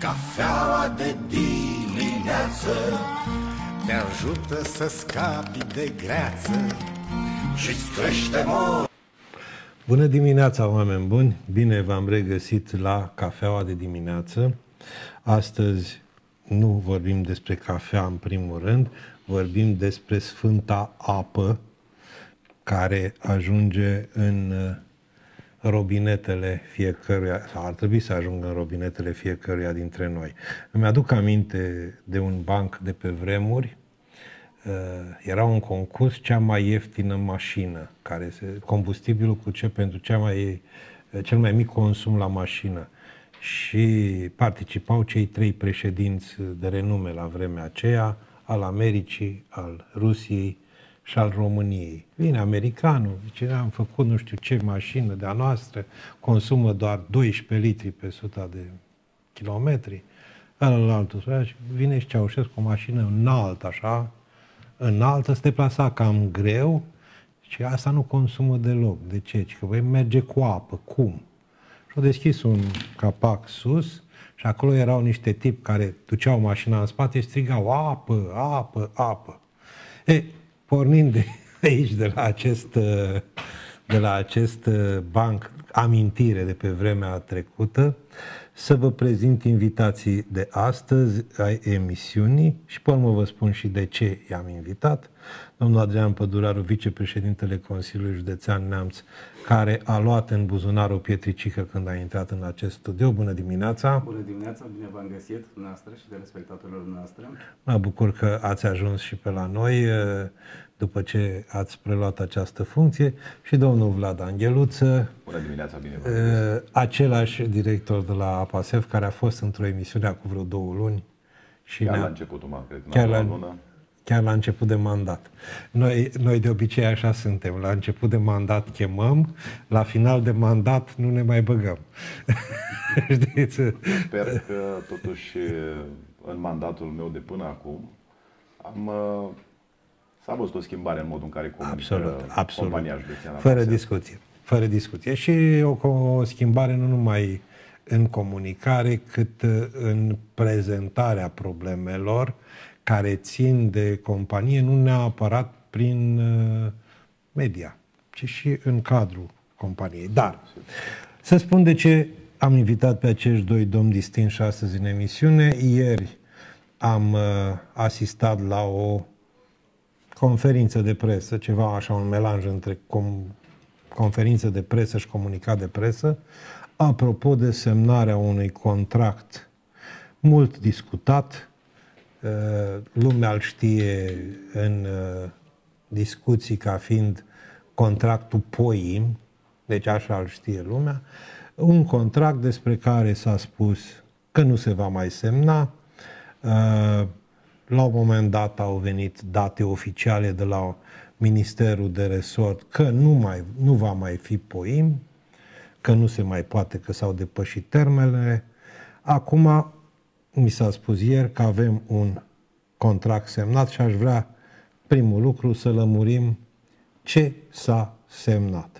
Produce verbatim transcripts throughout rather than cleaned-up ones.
Cafeaua de dimineață te ajută să scapi de greață și-ți crește mor. Bună dimineața, oameni buni! Bine v-am regăsit la Cafeaua de dimineață. Astăzi nu vorbim despre cafea în primul rând, vorbim despre sfânta apă care ajunge în robinetele fiecăruia, sau ar trebui să ajungă în robinetele fiecăruia dintre noi. Îmi aduc aminte de un banc de pe vremuri. Era un concurs, cea mai ieftină mașină, care se, combustibilul cu ce pentru cea mai, cel mai mic consum la mașină. Și participau cei trei președinți de renume la vremea aceea, al Americii, al Rusiei și al României. Vine americanul, zice, am făcut nu știu ce mașină de-a noastră, consumă doar doisprezece litri pe suta de kilometri. Ălalălalt, vine și Ceaușescu cu o mașină înaltă, așa, înaltă, se deplasa cam greu și asta nu consumă deloc. De ce? Că voi merge cu apă. Cum? Și-au deschis un capac sus și acolo erau niște tipi care duceau mașina în spate și strigau apă, apă, apă. E, pornind de aici, de la acest, de la acest banc amintire de pe vremea trecută, să vă prezint invitații de astăzi ai emisiunii și pe urmă vă spun și de ce i-am invitat. Domnul Adrian Păduraru, vicepreședintele Consiliului Județean Neamț, care a luat în buzunar o pietricică când a intrat în acest studio. Bună dimineața! Bună dimineața, bine v-am găsit, noastră și de respectatorilor noastre. Mă bucur că ați ajuns și pe la noi după ce ați preluat această funcție. Și domnul Vlad Angheluță, bună dimineața, bine v-am găsit. Același director de la APASEF, care a fost într-o emisiune acum vreo două luni. Și chiar la începutul, mă, cred, chiar la, lună. chiar la început de mandat. Noi, noi de obicei așa suntem. La început de mandat chemăm, la final de mandat nu ne mai băgăm. Știți? Sper că totuși în mandatul meu de până acum am, s-a văzut o schimbare în modul în care comunică absolut, absolut. compania județeană. Fără discuție. Fără discuție. Și o, o schimbare nu numai în comunicare, cât în prezentarea problemelor care țin de companie, nu neapărat prin media, ci și în cadrul companiei. Dar, să spun de ce am invitat pe acești doi domni distinși astăzi în emisiune. Ieri am asistat la o conferință de presă, ceva așa, un melanj între com- conferință de presă și comunicat de presă, apropo de semnarea unui contract mult discutat. Lumea îl știe în discuții ca fiind contractul POIM, deci așa îl știe lumea, un contract despre care s-a spus că nu se va mai semna. La un moment dat au venit date oficiale de la Ministerul de Resort că nu, mai, nu va mai fi POIM, că nu se mai poate, că s-au depășit termenele. Acum mi s-a spus ieri că avem un contract semnat și aș vrea, primul lucru, să lămurim ce s-a semnat.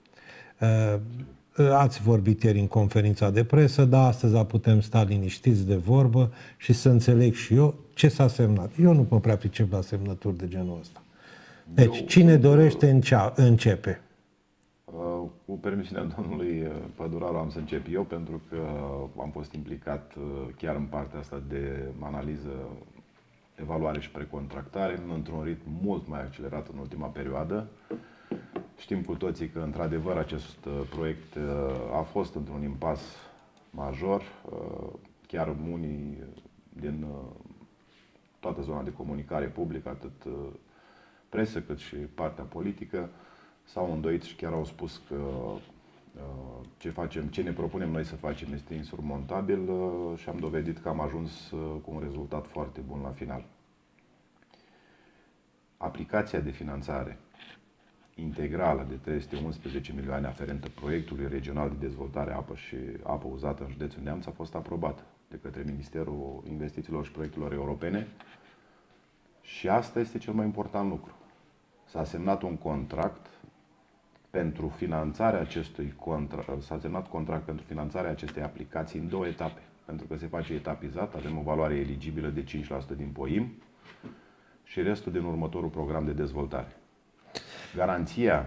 Ați vorbit ieri în conferința de presă, dar astăzi putem sta liniștiți de vorbă și să înțeleg și eu ce s-a semnat. Eu nu mă prea pricep la semnături de genul ăsta. Deci, eu, cine dorește încea, începe? Cu permisiunea domnului Păduraru am să încep eu, pentru că am fost implicat chiar în partea asta de analiză, evaluare și precontractare, într-un ritm mult mai accelerat în ultima perioadă. Știm cu toții că, într-adevăr, acest proiect a fost într-un impas major. Chiar unii din toată zona de comunicare publică, atât presă cât și partea politică, s-au îndoit și chiar au spus că ce facem, ce ne propunem noi să facem este insurmontabil și am dovedit că am ajuns cu un rezultat foarte bun la final. Aplicația de finanțare integrală de trei sute unsprezece milioane aferentă proiectului regional de dezvoltare apă și apă uzată în județul Neamț a fost aprobată de către Ministerul Investițiilor și Proiectelor Europene și asta este cel mai important lucru. S-a semnat un contract pentru finanțarea acestui contract, s-a semnat contract pentru finanțarea acestei aplicații în două etape. pentru că se face etapizat, avem o valoare eligibilă de cinci la sută din P O I M și restul din următorul program de dezvoltare. Garanția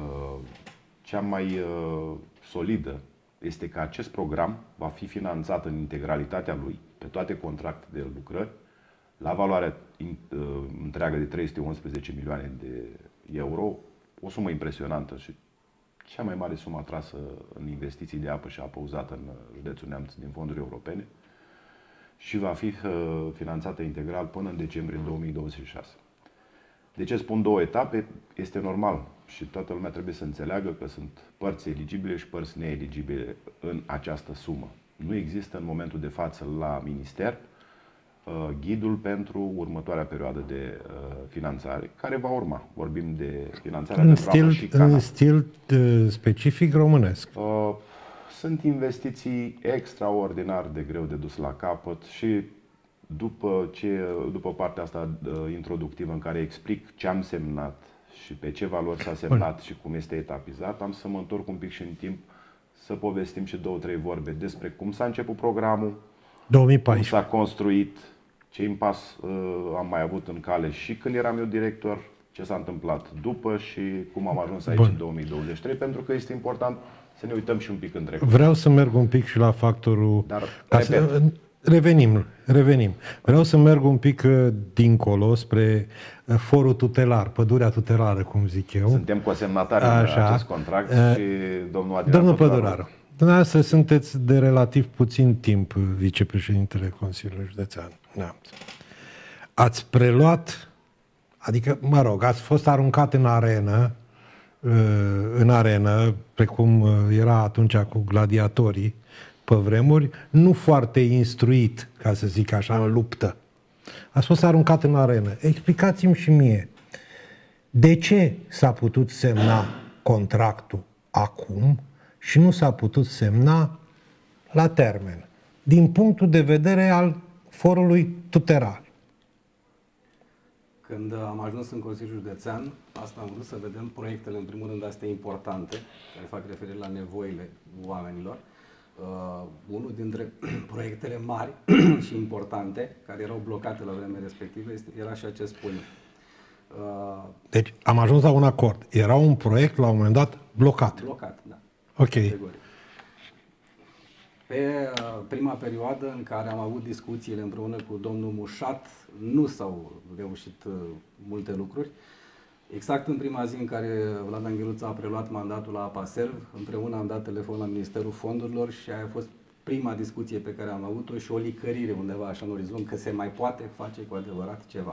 cea mai solidă este că acest program va fi finanțat în integralitatea lui, pe toate contractele de lucrări, la valoare întreagă de trei sute unsprezece milioane de euro, o sumă impresionantă și cea mai mare sumă atrasă în investiții de apă și apă uzată în județul Neamț din fonduri europene și va fi finanțată integral până în decembrie două mii douăzeci și șase. De ce spun două etape? Este normal și toată lumea trebuie să înțeleagă că sunt părți eligibile și părți neeligibile în această sumă. Nu există în momentul de față la minister ghidul pentru următoarea perioadă de uh, finanțare, care va urma. Vorbim de finanțarea în de stil, și canal. În stil uh, specific românesc. Uh, sunt investiții extraordinar de greu de dus la capăt și după, ce, după partea asta uh, introductivă în care explic ce am semnat și pe ce valori s-a semnat Bun. și cum este etapizat, am să mă întorc un pic și în timp să povestim și două, trei vorbe despre cum s-a început programul, două mii paisprezece. cum s-a construit, ce impas uh, am mai avut în cale și când eram eu director, ce s-a întâmplat după și cum am ajuns aici Bun. în două mii douăzeci și trei, pentru că este important să ne uităm și un pic în trecut. Vreau să merg un pic și la factorul... Dar, să, revenim, revenim. Vreau să merg un pic dincolo spre forul tutelar, pădurea tutelară, cum zic eu. Suntem cosemnatari în acest contract uh, și domnul Adrian Domnul Păduraru, dumneavoastră sunteți de relativ puțin timp vicepreședintele Consiliului Județean Neamț. Ați preluat, adică, mă rog, ați fost aruncat în arenă, în arenă, precum era atunci cu gladiatorii pe vremuri, nu foarte instruit, ca să zic așa, în luptă. Ați fost aruncat în arenă. Explicați-mi și mie, de ce s-a putut semna contractul acum și nu s-a putut semna la termen, din punctul de vedere al forului tutelar? Când am ajuns în Consiliul Județean, asta am vrut să vedem proiectele, în primul rând, astea importante, care fac referire la nevoile oamenilor. Uh, unul dintre proiectele mari și importante, care erau blocate la vremea respectivă, este, era și acest punct. Uh, deci am ajuns la un acord. Era un proiect, la un moment dat, blocat. Blocat, da. Ok. Categoric. Pe uh, prima perioadă în care am avut discuțiile împreună cu domnul Mușat, nu s-au reușit uh, multe lucruri. Exact în prima zi în care Vlad Angheluță a preluat mandatul la APASERV, împreună am dat telefon la Ministerul Fondurilor și aia a fost prima discuție pe care am avut-o și o licărire undeva așa în orizont că se mai poate face cu adevărat ceva.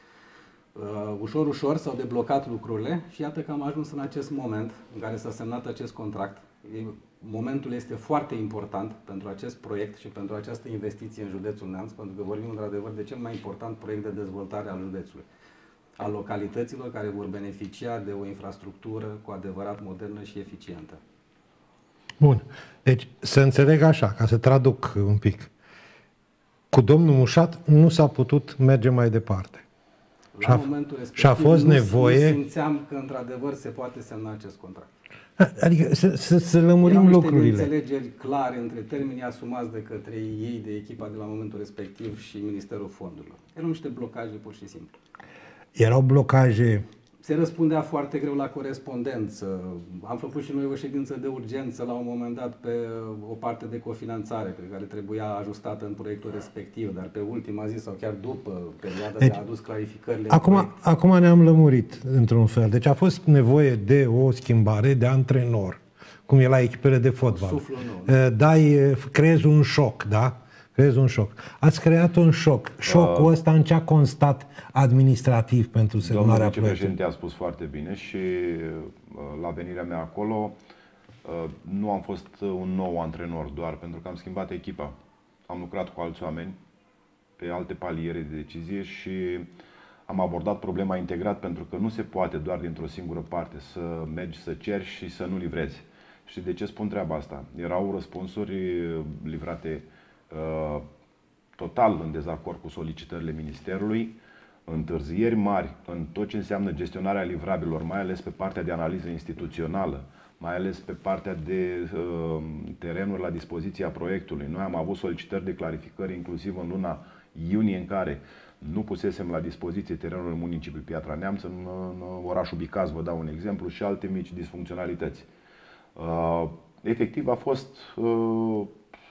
Uh, ușor, ușor s-au deblocat lucrurile și iată că am ajuns în acest moment în care s-a semnat acest contract. Momentul este foarte important pentru acest proiect și pentru această investiție în județul Neamț, pentru că vorbim într-adevăr de cel mai important proiect de dezvoltare al județului, al localităților care vor beneficia de o infrastructură cu adevărat modernă și eficientă. Bun. Deci să înțeleg așa, ca să traduc un pic. Cu domnul Mușat nu s-a putut merge mai departe. La momentul respectiv și a fost nu, nevoie... nu simțeam că într-adevăr se poate semna acest contract. Adică să, să, să lămurim Erau lucrurile. Erau niște înțelegeri clare între termenii asumați de către ei, de echipa de la momentul respectiv și Ministerul Fondurilor. Erau niște blocaje pur și simplu. Erau blocaje... Se răspundea foarte greu la corespondență. Am făcut și noi o ședință de urgență la un moment dat pe o parte de cofinanțare pe care trebuia ajustată în proiectul respectiv, dar pe ultima zi sau chiar după perioada deci, de a adus clarificările. Acum, acum ne-am lămurit într-un fel. Deci a fost nevoie de o schimbare de antrenor, cum e la echipele de fotbal. Suflu nou. Dai, creezi un șoc, da? Creezi un șoc. Ați creat un șoc. Șocul uh, ăsta în ce a constat administrativ pentru semnarea proiectului? Domnul vicepreședinte a spus foarte bine și la venirea mea acolo nu am fost un nou antrenor doar pentru că am schimbat echipa. Am lucrat cu alți oameni pe alte paliere de decizie și am abordat problema integrat pentru că nu se poate doar dintr-o singură parte să mergi să ceri și să nu livrezi. Și de ce spun treaba asta? Erau răspunsuri livrate Uh, total în dezacord cu solicitările Ministerului, întârzieri mari în tot ce înseamnă gestionarea livrabilor, mai ales pe partea de analiză instituțională, mai ales pe partea de uh, terenuri la dispoziția proiectului. Noi am avut solicitări de clarificări inclusiv în luna iunie, în care nu pusesem la dispoziție terenul în municipiul Piatra Neamț, în, în orașul Bicaz, vă dau un exemplu, și alte mici disfuncționalități. Uh, efectiv a fost uh,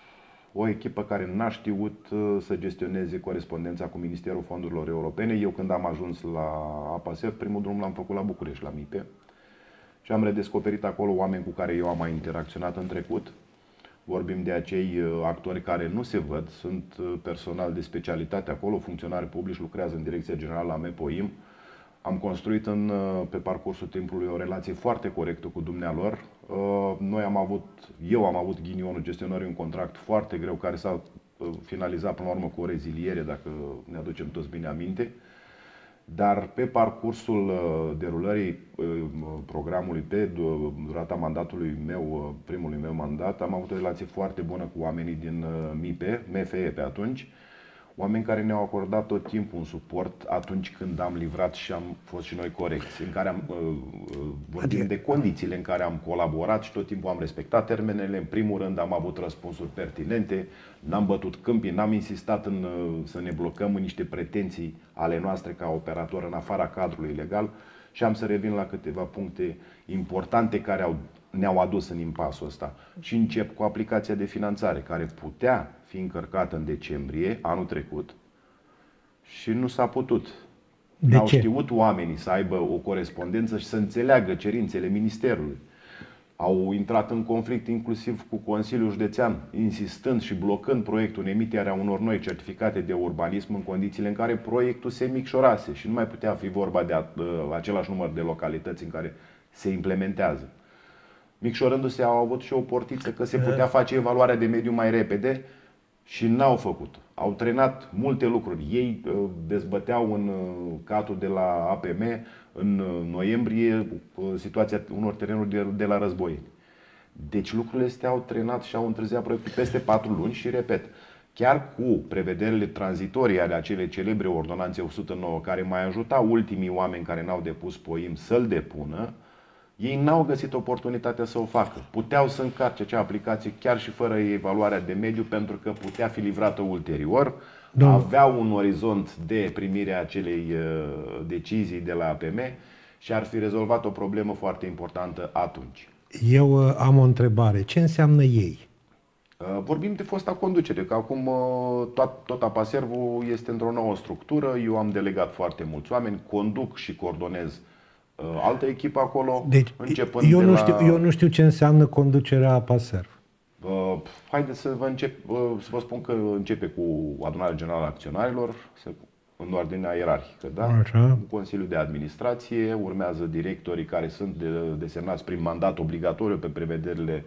o echipă care n-a știut uh, să gestioneze corespondența cu Ministerul Fondurilor Europene. Eu, când am ajuns la APASER, primul drum l-am făcut la București, la MIPE, și am redescoperit acolo oameni cu care eu am mai interacționat în trecut. Vorbim de acei actori care nu se văd, sunt personal de specialitate acolo, funcționari publici, lucrează în Direcția Generală a MEPOIM. Am construit în, pe parcursul timpului o relație foarte corectă cu dumnealor. Noi am avut, eu am avut ghinionul gestionării un contract foarte greu care s-a finalizat până la urmă cu o reziliere, dacă ne aducem toți bine aminte. Dar pe parcursul derulării programului, pe durata mandatului meu, primului meu mandat, am avut o relație foarte bună cu oamenii din MIPE, M F E pe atunci, oameni care ne-au acordat tot timpul un suport atunci când am livrat și am fost și noi corecți, în care am vorbim de condițiile în care am colaborat și tot timpul am respectat termenele. În primul rând am avut răspunsuri pertinente, n-am bătut câmpii, n-am insistat în, să ne blocăm în niște pretenții ale noastre ca operator în afara cadrului legal. Și am să revin la câteva puncte importante care au, ne-au adus în impasul ăsta. Și încep cu aplicația de finanțare, care putea fi încărcată în decembrie anul trecut și nu s-a putut. N-au știut oamenii să aibă o corespondență și să înțeleagă cerințele Ministerului. Au intrat în conflict inclusiv cu Consiliul Județean, insistând și blocând proiectul în emiterea unor noi certificate de urbanism în condițiile în care proiectul se micșorase și nu mai putea fi vorba de același număr de localități în care se implementează. Micșorându-se, au avut și o portiță că se putea face evaluarea de mediu mai repede și n-au făcut. Au trenat multe lucruri. Ei dezbăteau în catul de la A P M în noiembrie situația unor terenuri de, de la Războieni. Deci lucrurile astea au trenat și au întârziat proiectul peste patru luni și, repet, chiar cu prevederile tranzitorii ale acelei celebre ordonanțe o sută nouă, care mai ajuta ultimii oameni care n-au depus POIM să-l depună, ei n-au găsit oportunitatea să o facă. Puteau să încarce acea aplicație chiar și fără evaluarea de mediu, pentru că putea fi livrată ulterior. Da. Aveau un orizont de primire a acelei uh, decizii de la A P M și ar fi rezolvat o problemă foarte importantă atunci. Eu uh, am o întrebare. Ce înseamnă ei? Uh, vorbim de fosta conducere, că acum uh, tot, tot APASERV-ul este într-o nouă structură. Eu am delegat foarte mulți oameni, conduc și coordonez uh, altă echipă acolo. Deci, eu, nu știu, la... eu nu știu ce înseamnă conducerea APASERV. Uh, haideți să vă, încep, uh, să vă spun că începe cu adunarea generală a acționarilor, în ordinea ierarhică, da? Așa. Consiliul de administrație, urmează directorii care sunt de, desemnați prin mandat obligatoriu pe prevederile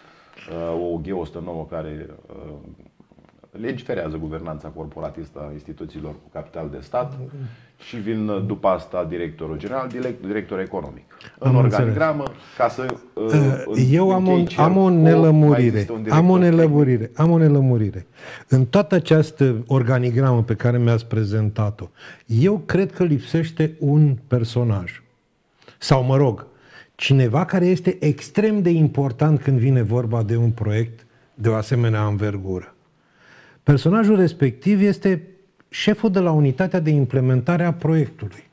uh, O G o sută nouă, care uh, legiferează guvernanța corporatistă a instituțiilor cu capital de stat, și vin după asta directorul general, director economic. În organigramă, ca să uh, eu am o, am o nelămurire. Am o nelămurire. Am o nelămurire. În toată această organigramă pe care mi-ați prezentat-o, eu cred că lipsește un personaj. Sau, mă rog, cineva care este extrem de important când vine vorba de un proiect de o asemenea anvergură. Personajul respectiv este șeful de la unitatea de implementare a proiectului.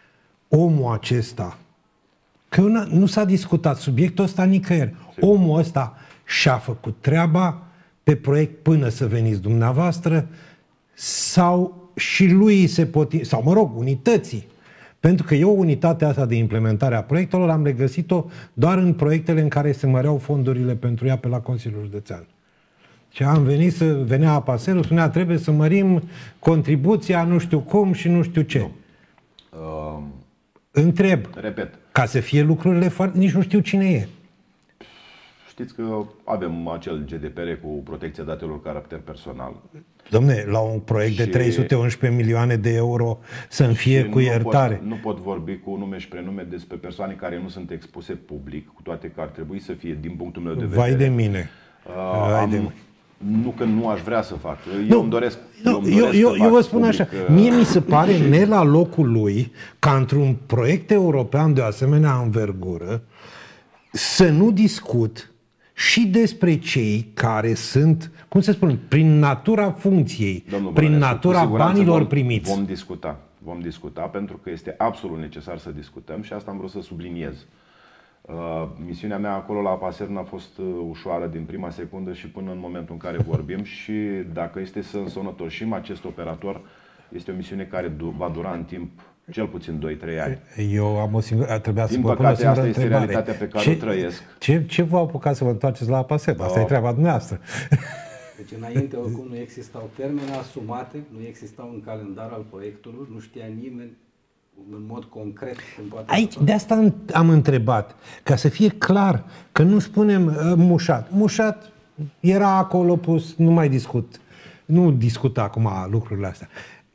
Omul acesta, că nu s-a discutat subiectul ăsta nicăieri, omul ăsta și-a făcut treaba pe proiect până să veniți dumneavoastră, sau și lui se potrivește, sau mă rog, unității. Pentru că eu unitatea asta de implementare a proiectelor am regăsit-o doar în proiectele în care se măreau fondurile pentru ea pe la Consiliul Județean. Și am venit să venea APASER-ul, spunea trebuie să mărim contribuția nu știu cum și nu știu ce. Nu. Uh, Întreb. Repet. Ca să fie lucrurile foarte... Nici nu știu cine e. Știți că avem acel G D P R cu protecția datelor caracter personal. Dom'le, la un proiect și de trei sute unsprezece milioane de euro să-mi fie cu iertare. Pot, nu pot vorbi cu nume și prenume despre persoane care nu sunt expuse public, cu toate că ar trebui să fie, din punctul meu de vedere. Vai de mine. Uh, Vai am, de mine. Nu că nu aș vrea să fac. Eu nu, îmi doresc, nu, eu, îmi doresc eu, eu, eu vă spun public, așa, mie mi se pare ne la locul lui ca într-un proiect european de o asemenea învergură să nu discut și despre cei care sunt, cum să spun, prin natura funcției, Domnul prin Bănescu, natura banilor vom, primiți. Vom discuta. Vom discuta pentru că este absolut necesar să discutăm și asta am vrut să subliniez. Uh, misiunea mea acolo la APASER n-a fost uh, ușoară din prima secundă și până în momentul în care vorbim și dacă este să însănătoșim acest operator, este o misiune care du- va dura în timp cel puțin doi trei ani. Eu am o singură, trebuia să Din vă pun o păcate, singură asta este întrebare. realitatea pe care ce, o trăiesc. Ce, ce v-a apucat să vă întoarceți la APASER? Asta Oh. e treaba dumneavoastră. Deci înainte oricum nu existau termene asumate, nu existau un calendar al proiectului, nu știa nimeni în mod concret cum poate Aici, să facă. de asta am întrebat, ca să fie clar, că nu spunem uh, Mușat. Mușat era acolo pus, nu mai discut. Nu discut acum lucrurile astea.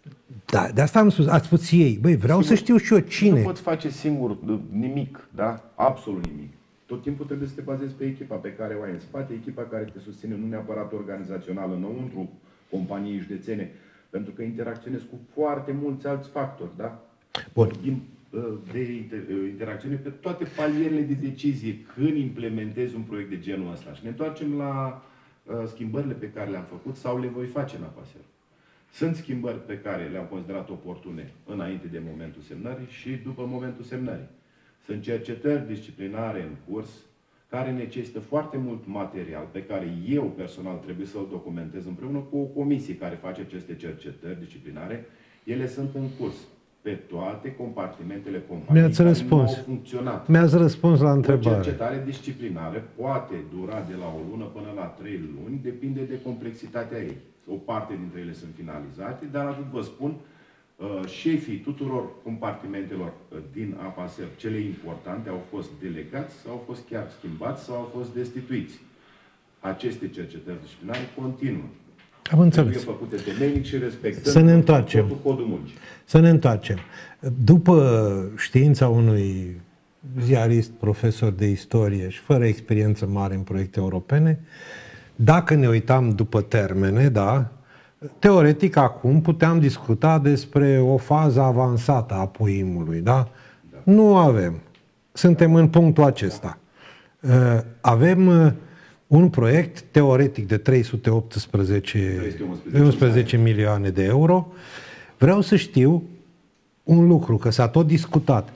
Da, de asta am spus, ați spus ei, băi, vreau Sigur, să știu și eu cine. Nu poți face singur nimic, da? Absolut nimic. Tot timpul trebuie să te bazezi pe echipa pe care o ai în spate, echipa care te susține, nu neapărat organizațional, înăuntru companiei județene, pentru că interacționezi cu foarte mulți alți factori, da? Bun. Vorbim de interacțiune pe toate palierele de decizie când implementezi un proiect de genul ăsta. Și ne întoarcem la schimbările pe care le-am făcut sau le voi face în APASER. Sunt schimbări pe care le-am considerat oportune înainte de momentul semnării și după momentul semnării. Sunt cercetări disciplinare în curs care necesită foarte mult material pe care eu personal trebuie să-l documentez împreună cu o comisie care face aceste cercetări disciplinare. Ele sunt în curs pe toate compartimentele companiei Mi-ați care răspuns. nu au funcționat. Mi-ați răspuns la O întrebare. cercetare disciplinară poate dura de la o lună până la trei luni, depinde de complexitatea ei. O parte dintre ele sunt finalizate, dar atât vă spun, șefii tuturor compartimentelor din APASER, cele importante, au fost delegați, sau au fost chiar schimbați, sau au fost destituiți. Aceste cercetări disciplinare continuă. Am înțeles. Trebuie făcute temeinic și respectând Să ne întoarcem. totul codul muncii. Să ne întoarcem. După știința unui ziarist, profesor de istorie și fără experiență mare în proiecte europene, dacă ne uitam după termene, da, teoretic acum puteam discuta despre o fază avansată a poimului, da? Da. Nu avem. Suntem în punctul acesta. Avem un proiect teoretic de trei sute optsprezece, unsprezece milioane de euro. Vreau să știu un lucru, că s-a tot discutat.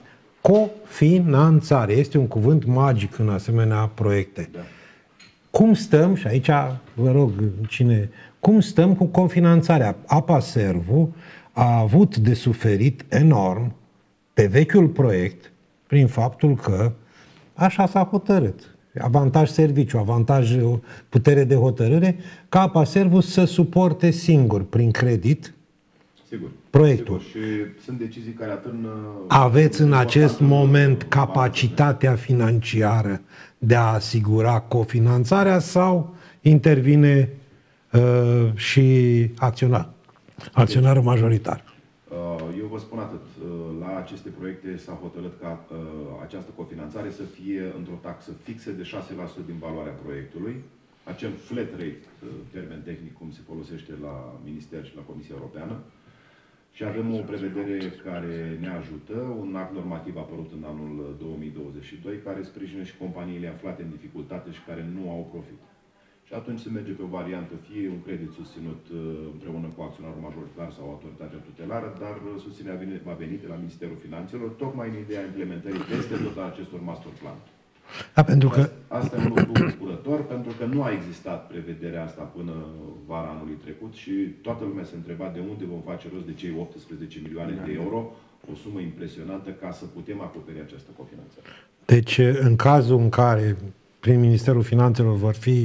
Cofinanțare este un cuvânt magic în asemenea proiecte. Da. Cum stăm, și aici vă rog cine, cum stăm cu cofinanțarea? APASERV-ul a avut de suferit enorm pe vechiul proiect prin faptul că așa s-a hotărât. Avantaj serviciu, avantaj putere de hotărâre, ca APASERV-ul să suporte singur, prin credit, Sigur. proiectul. Sigur. Și sunt decizii care atârnă... Aveți în acest moment capacitatea financiară de a asigura cofinanțarea sau intervine uh, și acționar, acționarul majoritar? Eu vă spun atât. La aceste proiecte s-a hotărât ca uh, această cofinanțare să fie într-o taxă fixă de șase la sută din valoarea proiectului, acel flat rate, termen tehnic cum se folosește la Minister și la Comisia Europeană. Și avem o prevedere care ne ajută, un act normativ apărut în anul două mii douăzeci și doi, care sprijină și companiile aflate în dificultate și care nu au profit. Și atunci se merge pe o variantă, fie un credit susținut împreună cu acționarul majoritar sau autoritatea tutelară, dar susținerea va veni de la Ministerul Finanțelor, tocmai în ideea implementării peste tot a acestor master plan. Da, pentru că... Asta e un lucru bucurător, pentru că nu a existat prevederea asta până vara anului trecut și toată lumea se întreba de unde vom face rost de cei optsprezece milioane de euro, o sumă impresionantă, ca să putem acoperi această cofinanțare. Deci, în cazul în care prin Ministerul Finanțelor vor fi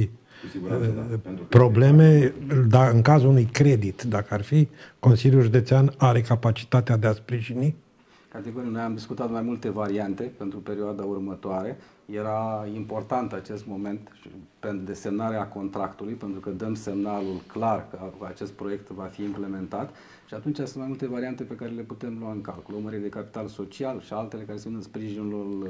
da, probleme, dar în cazul unui credit, dacă ar fi, Consiliul Județean are capacitatea de a sprijini? Categoric, noi am discutat mai multe variante pentru perioada următoare. Era important acest moment pentru desemnarea contractului, pentru că dăm semnalul clar că acest proiect va fi implementat și atunci sunt mai multe variante pe care le putem lua în calcul. O mărire de capital social și altele care sunt în sprijinul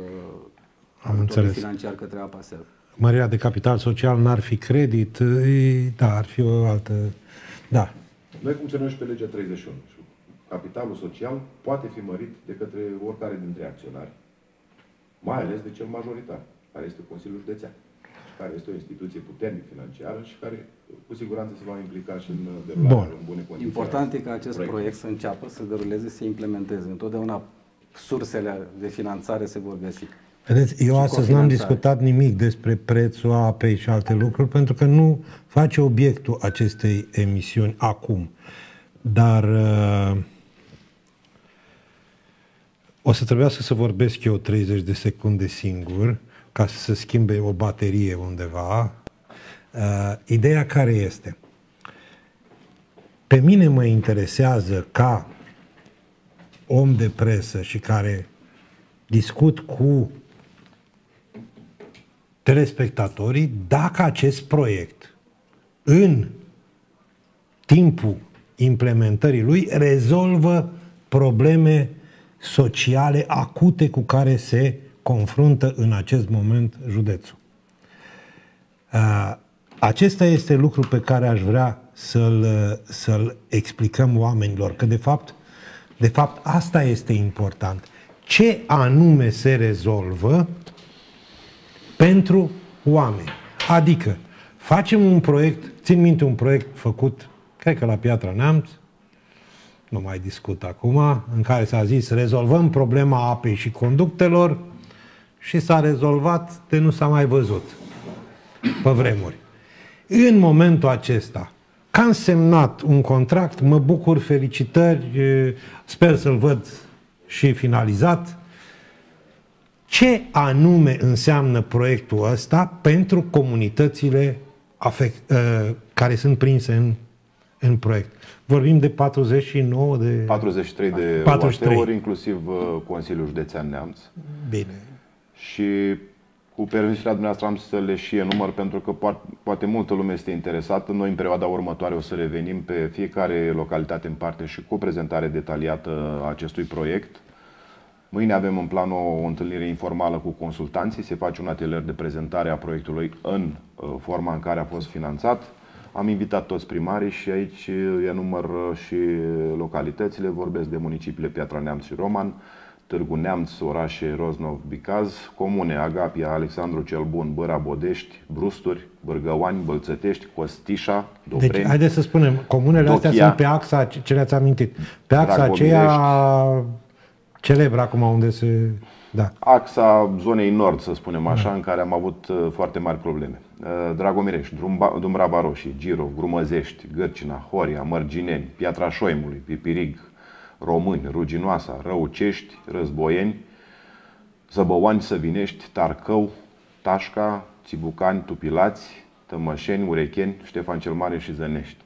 financiar către APASERV. Mărirea de capital social n-ar fi credit, da, ar fi o altă... Da. Noi funcționăm și pe legea treizeci și unu. Capitalul social poate fi mărit de către oricare dintre acționari, mai ales de cel majoritar. care este Consiliul Județean, care este o instituție puternic financiară și care cu siguranță se va implica și în derularea în bune condiții. Important e ca acest proiect. proiect să înceapă, să deruleze, să se implementeze. Întotdeauna sursele de finanțare se vor găsi. Vedeți, eu astăzi n-am discutat nimic despre prețul apei și alte lucruri, pentru că nu face obiectul acestei emisiuni acum. Dar uh, o să trebuiască să vorbesc eu treizeci de secunde singur, ca să se schimbe o baterie undeva. Uh, ideea care este? Pe mine mă interesează ca om de presă și care discut cu telespectatorii dacă acest proiect în timpul implementării lui rezolvă probleme sociale acute cu care se confruntă în acest moment județul. Acesta este lucru pe care aș vrea să-l, să-l explicăm oamenilor, că de fapt, de fapt asta este important. Ce anume se rezolvă pentru oameni. Adică facem un proiect, țin minte un proiect făcut, cred că la Piatra Neamț, nu mai discut acum, în care s-a zis rezolvăm problema apei și conductelor și s-a rezolvat de nu s-a mai văzut pe vremuri. În momentul acesta, că am semnat un contract, mă bucur, felicitări, sper să-l văd și finalizat. Ce anume înseamnă proiectul ăsta pentru comunitățile afect, uh, care sunt prinse în, în proiect? Vorbim de patruzeci și nouă de... patruzeci și trei de patruzeci și trei. O A T-uri, inclusiv uh, Consiliul Județean Neamț. Bine. Și cu permisiunea dumneavoastră am să le și enumăr, pentru că poate, poate multă lume este interesată. Noi în perioada următoare o să revenim pe fiecare localitate în parte și cu o prezentare detaliată a acestui proiect. Mâine avem în plan o întâlnire informală cu consultanții, se face un atelier de prezentare a proiectului în forma în care a fost finanțat. Am invitat toți primarii și aici enumăr și localitățile, vorbesc de municipiile Piatra Neamț și Roman, Târgu Neamț, orașe Roznov, Bicaz, comune Agapia, Alexandru cel Bun, Băra Bodești, Brusturi, Bârgăoani, Bălțătești, Costișa, Dobreni. Deci, haideți să spunem, comunele Dochia, astea sunt pe axa, ce le-ați amintit, pe axa aceea celebră acum unde se... Da. Axa zonei nord, să spunem așa, da, în care am avut foarte mari probleme. Dragomirești, Dumbrava Roșie, Giro, Grumăzești, Gârcina, Horia, Mărgineni, Piatra Șoimului, Pipirig, Români, Ruginoasa, Răucești, Războieni, Zăbăoani, Săvinești, Tarcău, Tașca, Țibucani, Tupilați, Tămășeni, Urecheni, Ștefan cel Mare și Zănești.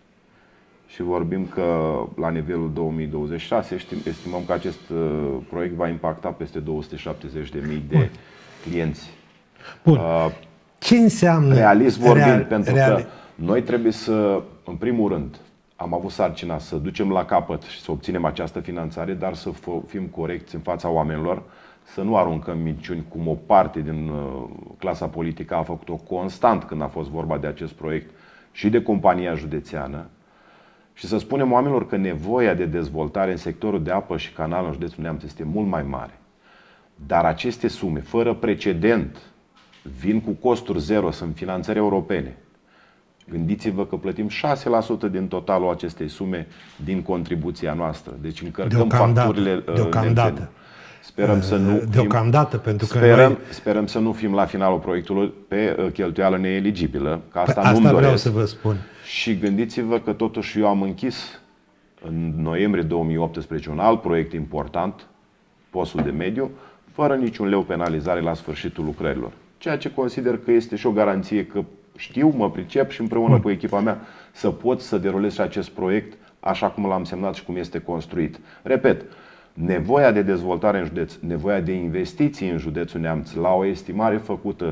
Și vorbim că la nivelul două mii douăzeci și șase estimăm că acest proiect va impacta peste două sute șaptezeci de mii de clienți. Bun. Uh, Ce înseamnă realist vorbind, real, pentru real... că noi trebuie să, în primul rând, am avut sarcina să ducem la capăt și să obținem această finanțare, dar să fim corecți în fața oamenilor, să nu aruncăm minciuni, cum o parte din clasa politică a făcut-o constant când a fost vorba de acest proiect și de compania județeană, și să spunem oamenilor că nevoia de dezvoltare în sectorul de apă și canal în județul Neamț este mult mai mare. Dar aceste sume, fără precedent, vin cu costuri zero, sunt finanțări europene. Gândiți-vă că plătim șase la sută din totalul acestei sume din contribuția noastră. Deci încărcăm deocamdată, facturile deocamdată. Sperăm să nu deocamdată, fim, pentru că sperăm, noi... sperăm să nu fim la finalul proiectului pe cheltuială neeligibilă, că asta, asta nu-mi vreau doresc. să vă spun. Și gândiți-vă că totuși eu am închis în noiembrie două mii optsprezece un alt proiect important, postul de mediu, fără niciun leu penalizare la sfârșitul lucrărilor. Ceea ce consider că este și o garanție că știu, mă pricep și împreună Bun. cu echipa mea să pot să derulez și acest proiect așa cum l-am semnat și cum este construit. Repet, nevoia de dezvoltare în județ, nevoia de investiții în județul Neamț, la o estimare făcută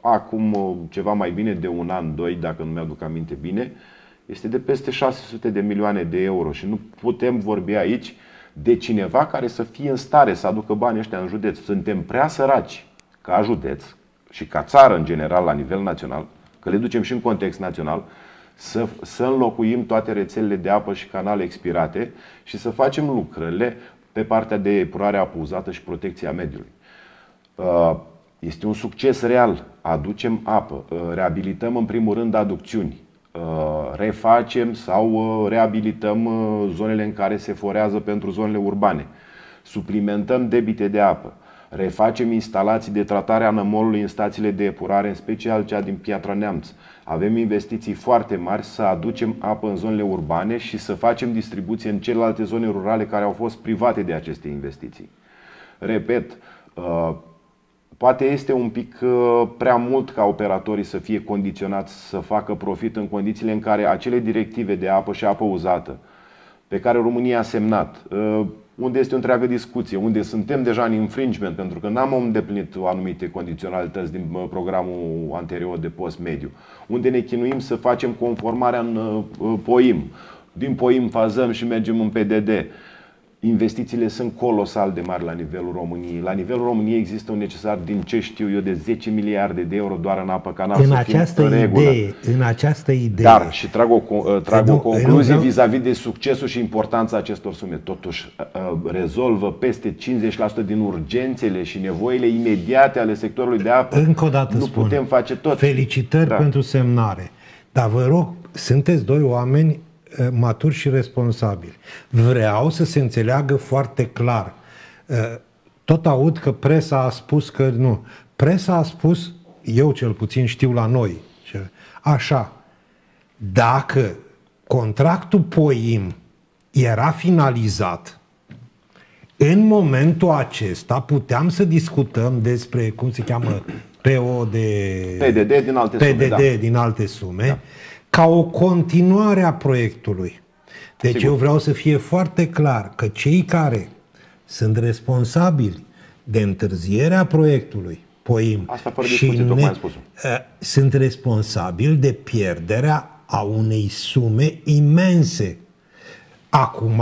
acum ceva mai bine de un an, doi, dacă nu mi-aduc aminte bine, este de peste șase sute de milioane de euro și nu putem vorbi aici de cineva care să fie în stare să aducă banii ăștia în județ. Suntem prea săraci ca județ și ca țară în general la nivel național, că le ducem și în context național, să, să înlocuim toate rețelele de apă și canale expirate și să facem lucrările pe partea de epurare apă uzată și protecția mediului. Este un succes real. Aducem apă, reabilităm în primul rând aducțiuni, refacem sau reabilităm zonele în care se forează pentru zonele urbane, suplimentăm debite de apă, refacem instalații de tratare a nămolului în stațiile de epurare, în special cea din Piatra Neamț. Avem investiții foarte mari să aducem apă în zonele urbane și să facem distribuție în celelalte zone rurale care au fost private de aceste investiții. Repet, poate este un pic prea mult ca operatorii să fie condiționați să facă profit în condițiile în care acele directive de apă și apă uzată pe care România a semnat, unde este o întreagă discuție, unde suntem deja în infringement pentru că n-am îndeplinit anumite condiționalități din programul anterior de post-mediu, unde ne chinuim să facem conformarea în POIM, din POIM fazăm și mergem în P D D. Investițiile sunt colosal de mari la nivelul României. La nivelul României există un necesar, din ce știu eu, de zece miliarde de euro doar în apă canal. În această idee, în această idee. Dar, și trag o, trag o concluzie vis-a-vis de succesul și importanța acestor sume. Totuși, rezolvă peste cincizeci la sută din urgențele și nevoile imediate ale sectorului de apă. Încă o dată nu spun, putem face tot. Felicitări da. pentru semnare. Dar vă rog, sunteți doi oameni maturi și responsabili. Vreau să se înțeleagă foarte clar. Tot aud că presa a spus că nu. Presa a spus, eu cel puțin știu la noi, așa, dacă contractul POIM era finalizat, în momentul acesta puteam să discutăm despre, cum se cheamă, P O de P D D din alte P D D sume, da. din alte sume Da. ca o continuare a proiectului. Deci Sigur. eu vreau să fie foarte clar că cei care sunt responsabili de întârzierea proiectului POIM Asta fără discuție, tocmai am spus-o. sunt responsabili de pierderea a unei sume imense. Acum,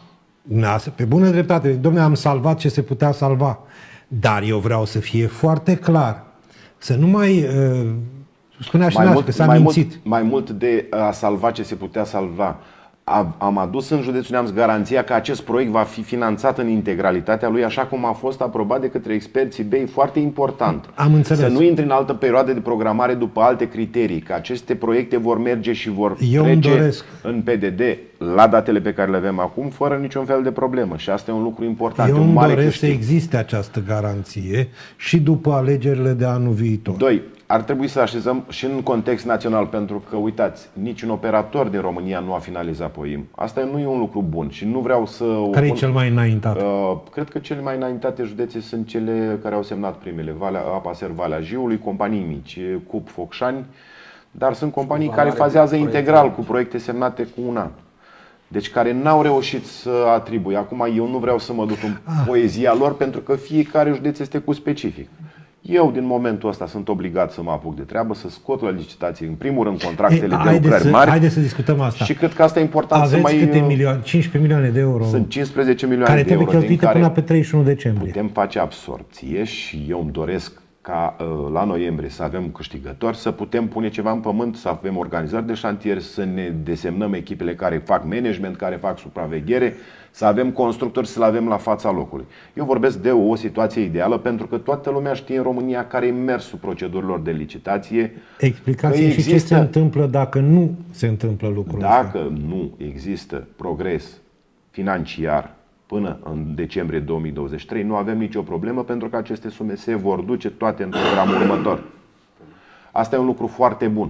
pe bună dreptate, dom'le, am salvat ce se putea salva. Dar eu vreau să fie foarte clar. Să nu mai... Spunea și mai Naș, mult, că s-a mai mințit. Mult, mai mult de a salva ce se putea salva. Am adus în județul Neamț garanția că acest proiect va fi finanțat în integralitatea lui, așa cum a fost aprobat de către experții B E I, foarte important. Am înțeles. Să nu intri în altă perioadă de programare după alte criterii, că aceste proiecte vor merge și vor Eu trece în P D D la datele pe care le avem acum, fără niciun fel de problemă. Și asta e un lucru important. Eu un îmi mare doresc câștig. să existe această garanție și după alegerile de anul viitor. Doi, ar trebui să așezăm și în context național, pentru că, uitați, niciun operator din România nu a finalizat POIM. Asta nu e un lucru bun și nu vreau să... Care e cel mai înaintat? Uh, cred că cele mai înaintate județe sunt cele care au semnat primele. Valea, Apaser Valea Jiului, companii mici, Cup, Focșani, dar sunt companii care fazează integral cu proiecte semnate cu un an. Deci care n-au reușit să atribuie. Acum eu nu vreau să mă duc în ah. poezia lor, pentru că fiecare județ este cu specific. Eu, din momentul ăsta, sunt obligat să mă apuc de treabă, să scot la licitație, în primul rând, contractele Ei, de lucrări mari. Haideți să discutăm asta. Și cred că asta e important. Aveți să mai... câte milioane? cincisprezece milioane de euro. Sunt cincisprezece milioane care de euro. Care trebuie cheltuite până pe treizeci și unu decembrie. Putem face absorpție și eu îmi doresc ca la noiembrie să avem câștigători, să putem pune ceva în pământ, să avem organizări de șantier, să ne desemnăm echipele care fac management, care fac supraveghere, să avem constructori, să le avem la fața locului. Eu vorbesc de o, o situație ideală, pentru că toată lumea știe în România care e mersul procedurilor de licitație. Explicați-mi și ce se întâmplă dacă nu se întâmplă lucrul ăsta. Dacă nu există progres financiar până în decembrie două mii douăzeci și trei, nu avem nicio problemă, pentru că aceste sume se vor duce toate în programul următor. Asta e un lucru foarte bun.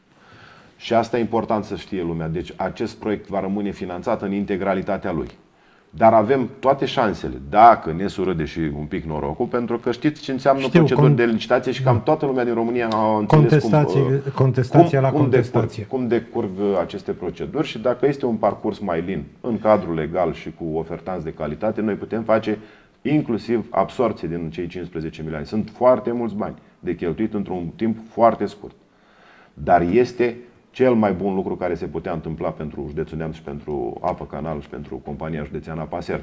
Și asta e important să știe lumea. Deci acest proiect va rămâne finanțat în integralitatea lui. Dar avem toate șansele, dacă ne surâde și un pic norocul, pentru că știți ce înseamnă Știu, proceduri de licitație și cam toată lumea din România a înțeles cum, contestația cum, la contestație. Cum decurg, cum decurg aceste proceduri și dacă este un parcurs mai lin în cadrul legal și cu ofertanți de calitate, noi putem face inclusiv absorție din cei cincisprezece milioane. Sunt foarte mulți bani de cheltuit într-un timp foarte scurt. Dar este cel mai bun lucru care se putea întâmpla pentru județul Neamț și pentru Apă Canal și pentru compania județeană Apaser.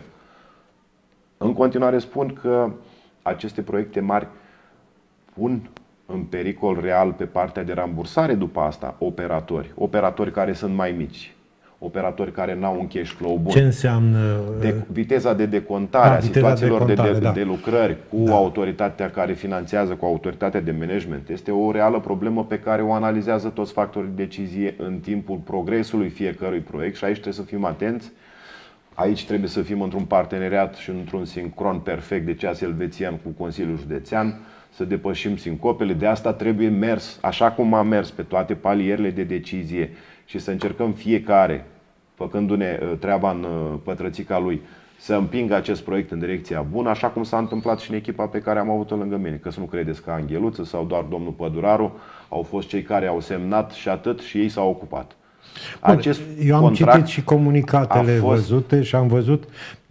În continuare spun că aceste proiecte mari pun în pericol real pe partea de rambursare după asta operatori, operatori care sunt mai mici, operatori care n-au un cash flow bun. Ce înseamnă? De, viteza de decontare a, a situațiilor de, de, de, da. de lucrări cu da. autoritatea care finanțează, cu autoritatea de management, este o reală problemă pe care o analizează toți factorii de decizie în timpul progresului fiecărui proiect și aici trebuie să fim atenți. Aici trebuie să fim într-un parteneriat și într-un sincron perfect de ceas elvețian cu Consiliul Județean, să depășim sincopele. De asta trebuie mers, așa cum am mers pe toate palierele de decizie și să încercăm fiecare, făcându-ne treaba în pătrățica lui, să împingă acest proiect în direcția bună, așa cum s-a întâmplat și în echipa pe care am avut-o lângă mine. Că să nu credeți că Angheluță sau doar domnul Păduraru au fost cei care au semnat și atât și ei s-au ocupat. Bun, eu am citit și comunicatele fost... văzute și am văzut,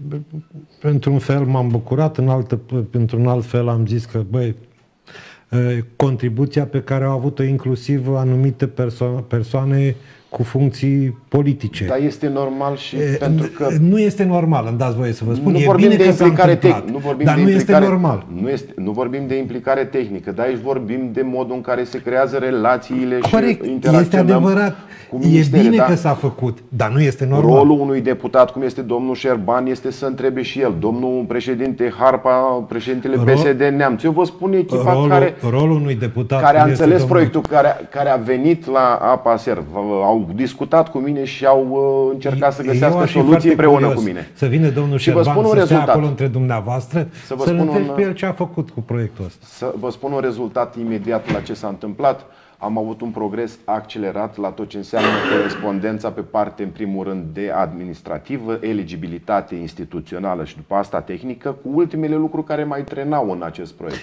într-un fel m-am bucurat, în altă, într-un alt fel am zis că, băi, contribuția pe care au avut-o inclusiv anumite perso- persoane cu funcții politice. Dar este normal și e, pentru că... Nu este normal, îmi dați voie să vă spun. Nu e vorbim bine de că implicare tehnică. Nu vorbim dar de nu implicare, este normal. Nu, este, nu vorbim de implicare tehnică, dar aici vorbim de modul în care se creează relațiile. Corect, și interacționăm este adevărat. Cu ministere, e bine da? că s-a făcut, dar nu este normal. Rolul unui deputat, cum este domnul Șerban, este să întrebe și el. Domnul președinte Harpa, președintele Rol, P S D Neamț. Eu vă spun echipa rolul, care, rolul unui deputat care a înțeles domnul... proiectul, care, care a venit la APA Serv. Au discutat cu mine și au uh, încercat să găsească soluții împreună cu mine. Să vină domnul și Șerban vă spun un să rezultat. stea acolo între dumneavoastră, să vă să-l spun întrebi un, pe el ce a făcut cu proiectul ăsta. Să vă spun un rezultat imediat la ce s-a întâmplat. Am avut un progres accelerat la tot ce înseamnă corespondența pe parte, în primul rând, de administrativă, eligibilitate instituțională și după asta tehnică, cu ultimele lucruri care mai trenau în acest proiect.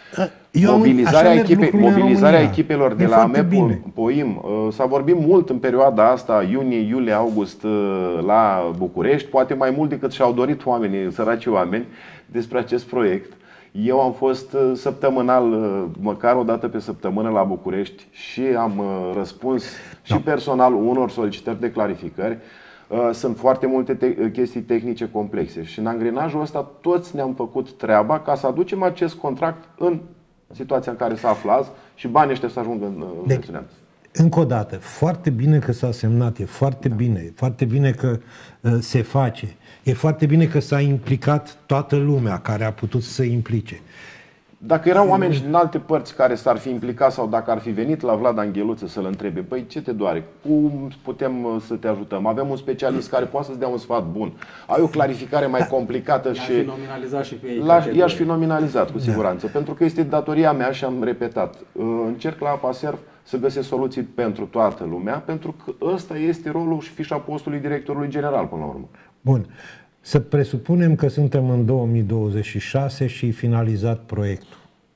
Eu mobilizarea echipe, mobilizarea echipelor de e la AMEP Poim. S-a vorbit mult în perioada asta, iunie, iulie, august, la București, poate mai mult decât și-au dorit oamenii, săraci oameni, despre acest proiect. Eu am fost săptămânal, măcar o dată pe săptămână la București și am răspuns și personal unor solicitări de clarificări. Sunt foarte multe te- chestii tehnice complexe și în angrenajul ăsta toți ne-am făcut treaba ca să aducem acest contract în situația în care s-a aflat și banii ăștia să ajungă în județul. Încă o dată, foarte bine că s-a semnat, e foarte da. bine, e foarte bine că uh, se face, e foarte bine că s-a implicat toată lumea care a putut să se implice. Dacă erau oameni din alte părți care s-ar fi implicat sau dacă ar fi venit la Vlad Angheluță să-l întrebe, păi ce te doare, cum putem să te ajutăm, avem un specialist care poate să-ți dea un sfat bun, ai o clarificare mai complicată i-aș și... fi nominalizat și pe ei. I-aș fi nominalizat, cu siguranță, da. Pentru că este datoria mea și am repetat, încerc la APA Serv să găsesc soluții pentru toată lumea, pentru că ăsta este rolul și fișa postului directorului general până la urmă. Bun. Să presupunem că suntem în două mii douăzeci și șase și finalizat proiectul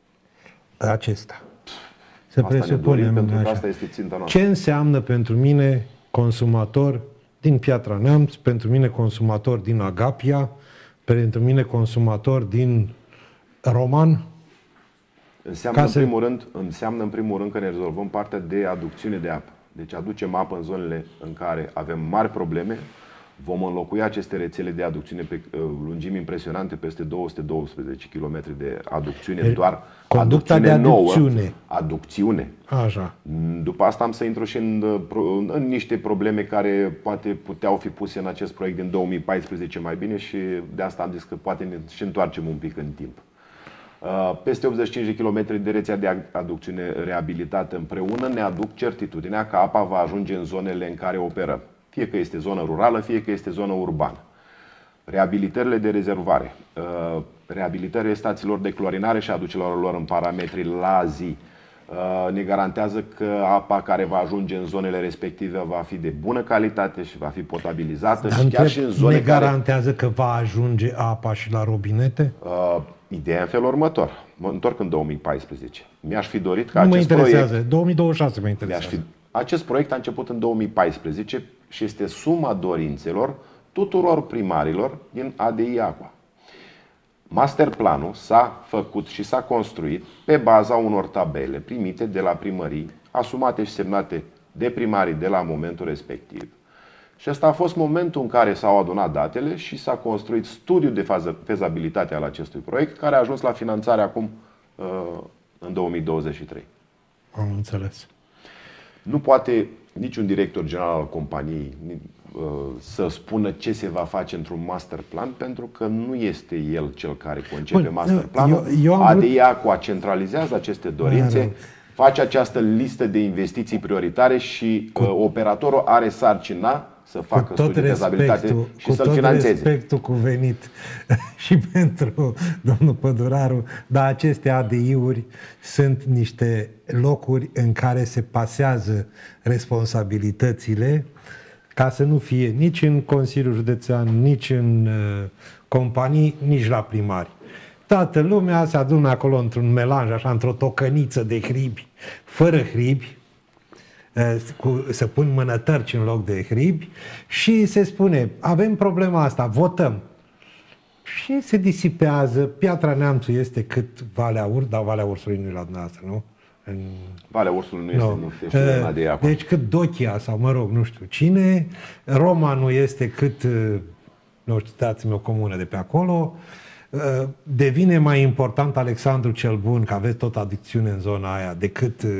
acesta. Să asta presupunem pentru așa. Asta este ținta noastră. Ce înseamnă pentru mine consumator din Piatra Neamț, pentru mine consumator din Agapia, pentru mine consumator din Roman? Înseamnă în, primul rând, înseamnă în primul rând că ne rezolvăm partea de aducțiune de apă. Deci aducem apă în zonele în care avem mari probleme. Vom înlocui aceste rețele de aducțiune pe lungimi impresionante, peste două sute doisprezece kilometri de aducțiune, e, doar conducta de aducțiune. Nouă, aducțiune. Așa. După asta am să intru și în, în, în niște probleme care poate puteau fi puse în acest proiect din două mii paisprezece mai bine și de asta am zis că poate ne și întoarcem un pic în timp. Peste optzeci și cinci de kilometri de rețea de aducțiune reabilitată împreună ne aduc certitudinea că apa va ajunge în zonele în care operăm. Fie că este zonă rurală, fie că este zonă urbană. Reabilitările de rezervare, reabilitările stațiilor de clorinare și aducerilor lor în parametri la zi ne garantează că apa care va ajunge în zonele respective va fi de bună calitate și va fi potabilizată. Dar și chiar și în zone ne garantează care... că va ajunge apa și la robinete? Uh, ideea în felul următor. Mă întorc în două mii paisprezece. Mi-aș fi dorit ca nu acest mă interesează. proiect... două mii douăzeci și șase mă interesează. Fi... Acest proiect a început în două mii paisprezece și este suma dorințelor tuturor primarilor din A D I Aqua. Masterplanul s-a făcut și s-a construit pe baza unor tabele primite de la primării, asumate și semnate de primarii de la momentul respectiv. Și ăsta a fost momentul în care s-au adunat datele și s-a construit studiul de fezabilitate al acestui proiect, care a ajuns la finanțare acum în două mii douăzeci și trei. Am înțeles. Nu poate niciun director general al companiei să spună ce se va face într-un master plan, pentru că nu este el cel care concepe Bun, master planul. Eu, eu A D I A C U centralizează aceste dorințe, face această listă de investiții prioritare și cu, uh, operatorul are sarcina să facă studii de fezabilitate și să-l finanțeze. Cu tot respectul cuvenit și pentru domnul Păduraru, dar aceste A D I-uri sunt niște locuri în care se pasează responsabilitățile ca să nu fie nici în Consiliul Județean, nici în uh, companii, nici la primari. Toată lumea se adună acolo într-un melanj, așa, într-o tocăniță de hribi, fără hribi, uh, cu, să pun mânătărci în loc de hribi și se spune, avem problema asta, votăm. Și se disipează, Piatra Neamțului este cât Valea Urs, dar Valea Ursului nu e la dumneavoastră, nu? În... Valea Ursului nu este, no. nu este uh, de acum. Deci cât Dochia sau, mă rog, nu știu cine, Roma nu este cât, nu știu, dați-mi o comună de pe acolo, uh, devine mai important Alexandru cel Bun, că aveți tot adicțiune în zona aia, decât uh,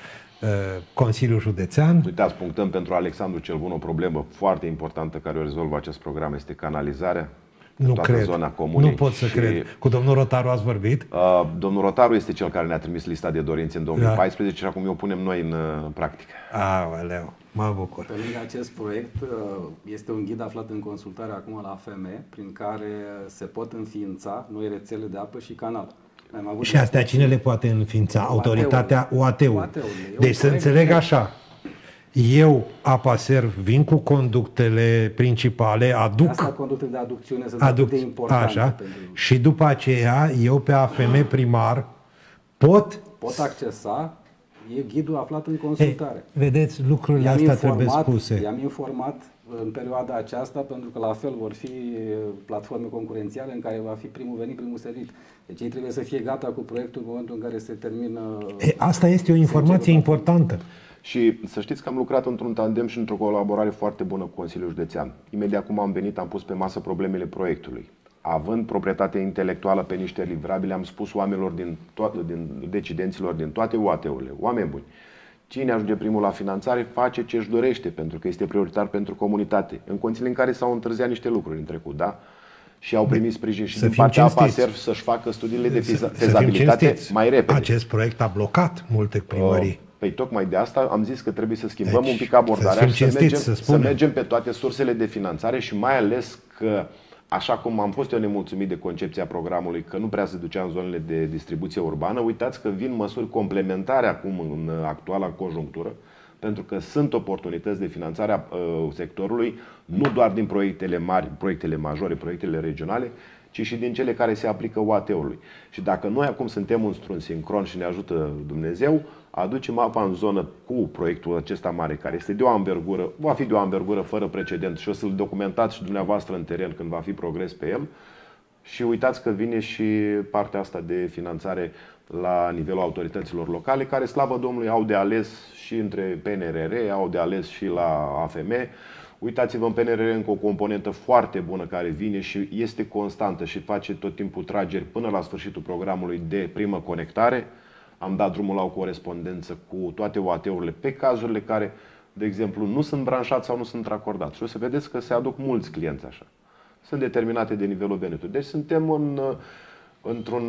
Consiliul Județean. Uitați, punctăm pentru Alexandru cel Bun o problemă foarte importantă care o rezolvă acest program, este canalizarea. Nu cred. Zona comunei. Nu pot să și, cred. Cu domnul Rotaru ați vorbit? Uh, domnul Rotaru este cel care ne-a trimis lista de dorințe în două mii paisprezece da. Și acum o punem noi în uh, practică. Aoleu, mă bucur. Pe lângă acest proiect este un ghid aflat în consultare acum la A F M, prin care se pot înființa noi rețele de apă și canal. Și astea cine le poate înființa? Autoritatea U A T-ul. Deci să înțeleg așa. Eu, Apaserv, vin cu conductele principale, aduc... Asta conductele de aducțiune sunt aduc, de importante. Așa, pentru... Și după aceea, eu pe A F M primar pot... Pot accesa, e ghidul aflat în consultare. Ei, vedeți, lucrurile astea informat, trebuie spuse. I-am informat în perioada aceasta, pentru că la fel vor fi platforme concurențiale în care va fi primul venit, primul servit. Deci ei trebuie să fie gata cu proiectul în momentul în care se termină... Ei, asta este o informație importantă. Și să știți că am lucrat într-un tandem și într-o colaborare foarte bună cu Consiliul Județean. Imediat cum am venit, am pus pe masă problemele proiectului. Având proprietate intelectuală pe niște livrabile, am spus oamenilor din toate, din decidenților din toate U A T-urile, oameni buni, cine ajunge primul la finanțare face ce își dorește, pentru că este prioritar pentru comunitate. În condițiile în care s-au întârziat niște lucruri în trecut, da? Și au primit sprijin și din partea Apaserv să-și facă studiile de fezabilitate mai repede. Acest proiect a blocat multe primării. Păi tocmai de asta am zis că trebuie să schimbăm deci, un pic abordarea și să mergem, să, să mergem pe toate sursele de finanțare și mai ales că, așa cum am fost eu nemulțumit de concepția programului, că nu prea se ducea în zonele de distribuție urbană, uitați că vin măsuri complementare acum în actuala conjunctură, pentru că sunt oportunități de finanțare a uh, sectorului, nu doar din proiectele mari, proiectele majore, proiectele regionale, ci și din cele care se aplică U A T-ului. Și dacă noi acum suntem într-un sincron și ne ajută Dumnezeu, aducem apa în zonă cu proiectul acesta mare, care este de o anvergură, va fi de o anvergură fără precedent și o să-l documentați și dumneavoastră în teren când va fi progres pe el. Și uitați că vine și partea asta de finanțare la nivelul autorităților locale, care, slavă Domnului, au de ales și între P N R R, au de ales și la A F M. Uitați-vă în P N R R încă o componentă foarte bună care vine și este constantă și face tot timpul trageri până la sfârșitul programului de primă conectare. Am dat drumul la o corespondență cu toate U A T-urile pe cazurile care, de exemplu, nu sunt branșați sau nu sunt racordați. Și o să vedeți că se aduc mulți clienți așa. Sunt determinate de nivelul venitului. Deci suntem în, într-un,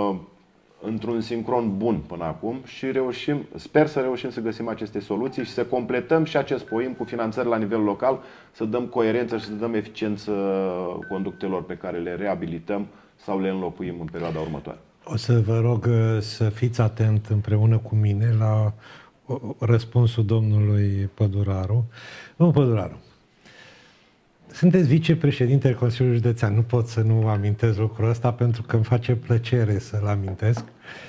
într-un sincron bun până acum și reușim, sper să reușim să găsim aceste soluții și să completăm și acest poim cu finanțări la nivel local, să dăm coerență și să dăm eficiență conductelor pe care le reabilităm sau le înlocuim în perioada următoare. O să vă rog să fiți atent împreună cu mine la răspunsul domnului Păduraru. Domnul Păduraru, sunteți vicepreședintele Consiliului Județean. Nu pot să nu amintesc lucrul ăsta pentru că îmi face plăcere să-l amintesc.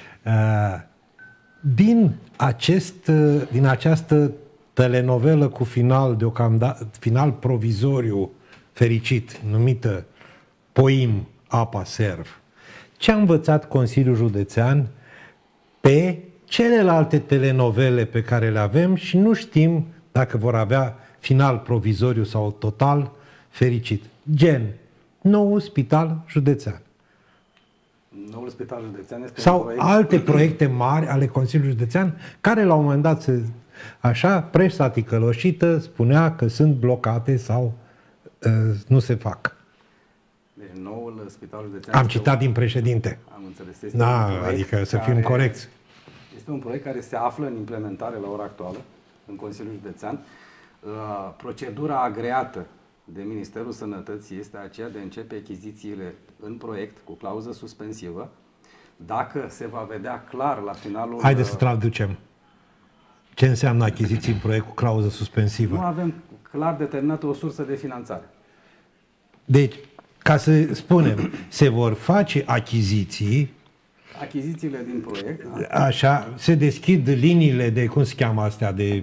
Din, acest, din această telenovelă cu final, deocamdată, final provizoriu fericit, numită Poim Apaserv, ce a învățat Consiliul Județean pe celelalte telenovele pe care le avem și nu știm dacă vor avea final provizoriu sau total fericit? Gen, noul spital județean. Noul spital județean este sau un proiect... alte proiecte mari ale Consiliului Județean care la un moment dat se Așa, presa ticăloșită spunea că sunt blocate sau uh, nu se fac. Deci noul spital județean... Am citat din președinte. Am înțeles. Este Da, un adică să care, fim corecți. Este un proiect care se află în implementare la ora actuală în Consiliul Județean. Uh, procedura agreată de Ministerul Sănătății este aceea de a începe achizițiile în proiect cu clauză suspensivă. Dacă se va vedea clar la finalul... Haideți să traducem. Ce înseamnă achiziții în proiect cu clauză suspensivă? Nu avem clar determinată o sursă de finanțare. Deci, ca să spunem, se vor face achiziții, Achizițiile din proiect... așa, se deschid liniile de, cum se cheamă astea, de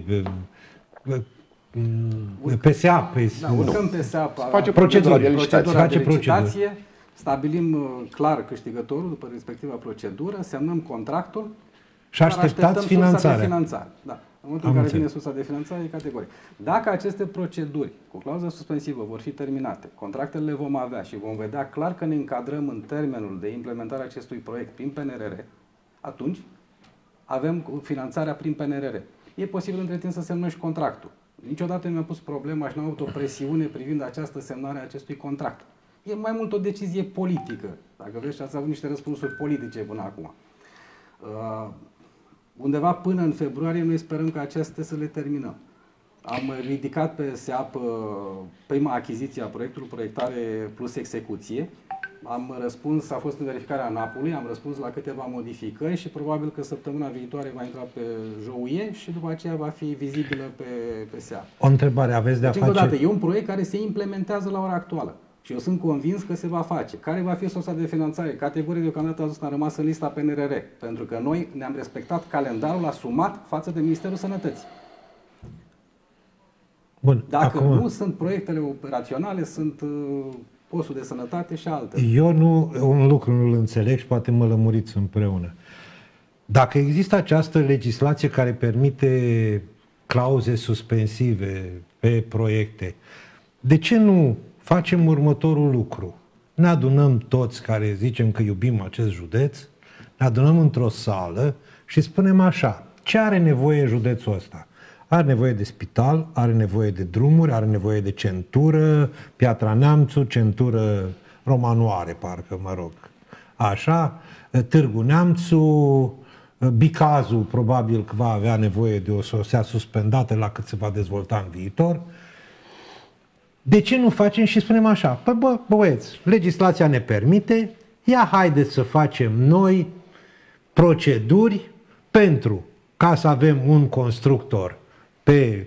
P S A, pe, Da, urcăm P S A, face procedura de licitație. procedura de Face licitație, stabilim uh, clar câștigătorul după respectiva procedură, semnăm contractul și așteptați finanțarea. Sursa de finanțare. Da. În momentul Am în care înțeles. vine sursa de finanțare, e categoric. Dacă aceste proceduri cu clauză suspensivă vor fi terminate, contractele le vom avea și vom vedea clar că ne încadrăm în termenul de implementare a acestui proiect prin P N R R, atunci avem finanțarea prin P N R R. E posibil între timp să semnăm și contractul. Niciodată nu mi-a pus problema și nu am avut o presiune privind această semnare a acestui contract. E mai mult o decizie politică. Dacă vreți, ați avut niște răspunsuri politice până acum. Uh, undeva până în februarie noi sperăm că acestea să le terminăm. Am ridicat pe S E A P uh, prima achiziție a proiectului, proiectare plus execuție. Am răspuns, a fost în verificarea NAP-ului, am răspuns la câteva modificări și probabil că săptămâna viitoare va intra pe J O U E și după aceea va fi vizibilă pe, pe S E A P. O întrebare aveți de a Deci, face... dată, e un proiect care se implementează la ora actuală. Și eu sunt convins că se va face. Care va fi sursa de finanțare? Categorii deocamdată a a rămas în lista P N R R. Pentru că noi ne-am respectat calendarul asumat față de Ministerul Sănătății. Bun, Dacă acum, nu, sunt proiectele operaționale, sunt uh, postul de sănătate și altele. eu nu, un lucru nu-l înțeleg și poate mă lămuriți împreună. Dacă există această legislație care permite clauze suspensive pe proiecte, de ce nu facem următorul lucru? Ne adunăm toți care zicem că iubim acest județ, ne adunăm într-o sală și spunem așa, ce are nevoie județul ăsta? Are nevoie de spital, are nevoie de drumuri, are nevoie de centură, Piatra Neamțu, centură Romanoare, parcă, mă rog. Așa, Târgu Neamțu, Bicazul probabil că va avea nevoie de o sosea suspendată la cât se va dezvolta în viitor. De ce nu facem și spunem așa, păi bă, băieți, legislația ne permite, ia haideți să facem noi proceduri pentru ca să avem un constructor pe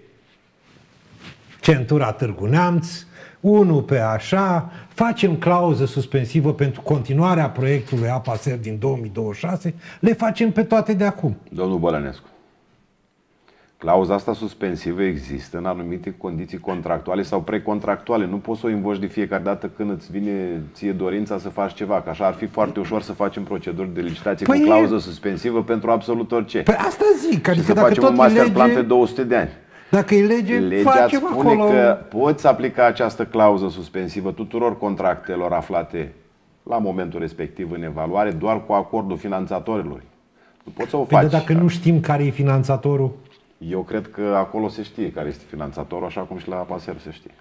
centura Târgu Neamț, unul pe așa, facem clauză suspensivă pentru continuarea proiectului APASER din două mii douăzeci și șase, le facem pe toate de acum. Domnul Bălănescu, clauza asta suspensivă există în anumite condiții contractuale sau precontractuale. Nu poți să o invoci de fiecare dată când îți vine ție dorința să faci ceva, că așa ar fi foarte ușor să facem proceduri de licitație păi cu clauză suspensivă pentru absolut orice. Păi asta zic, adică și să dacă facem tot un master lege, plan pe două sute de ani. Dacă e lege, Legea facem spune acolo. că poți aplica această clauză suspensivă tuturor contractelor aflate la momentul respectiv în evaluare, doar cu acordul finanțatorilor. Nu poți să o Păi faci. de dacă nu știm care e finanțatorul, Eu cred că acolo se știe care este finanțatorul, așa cum și la APASER se știe.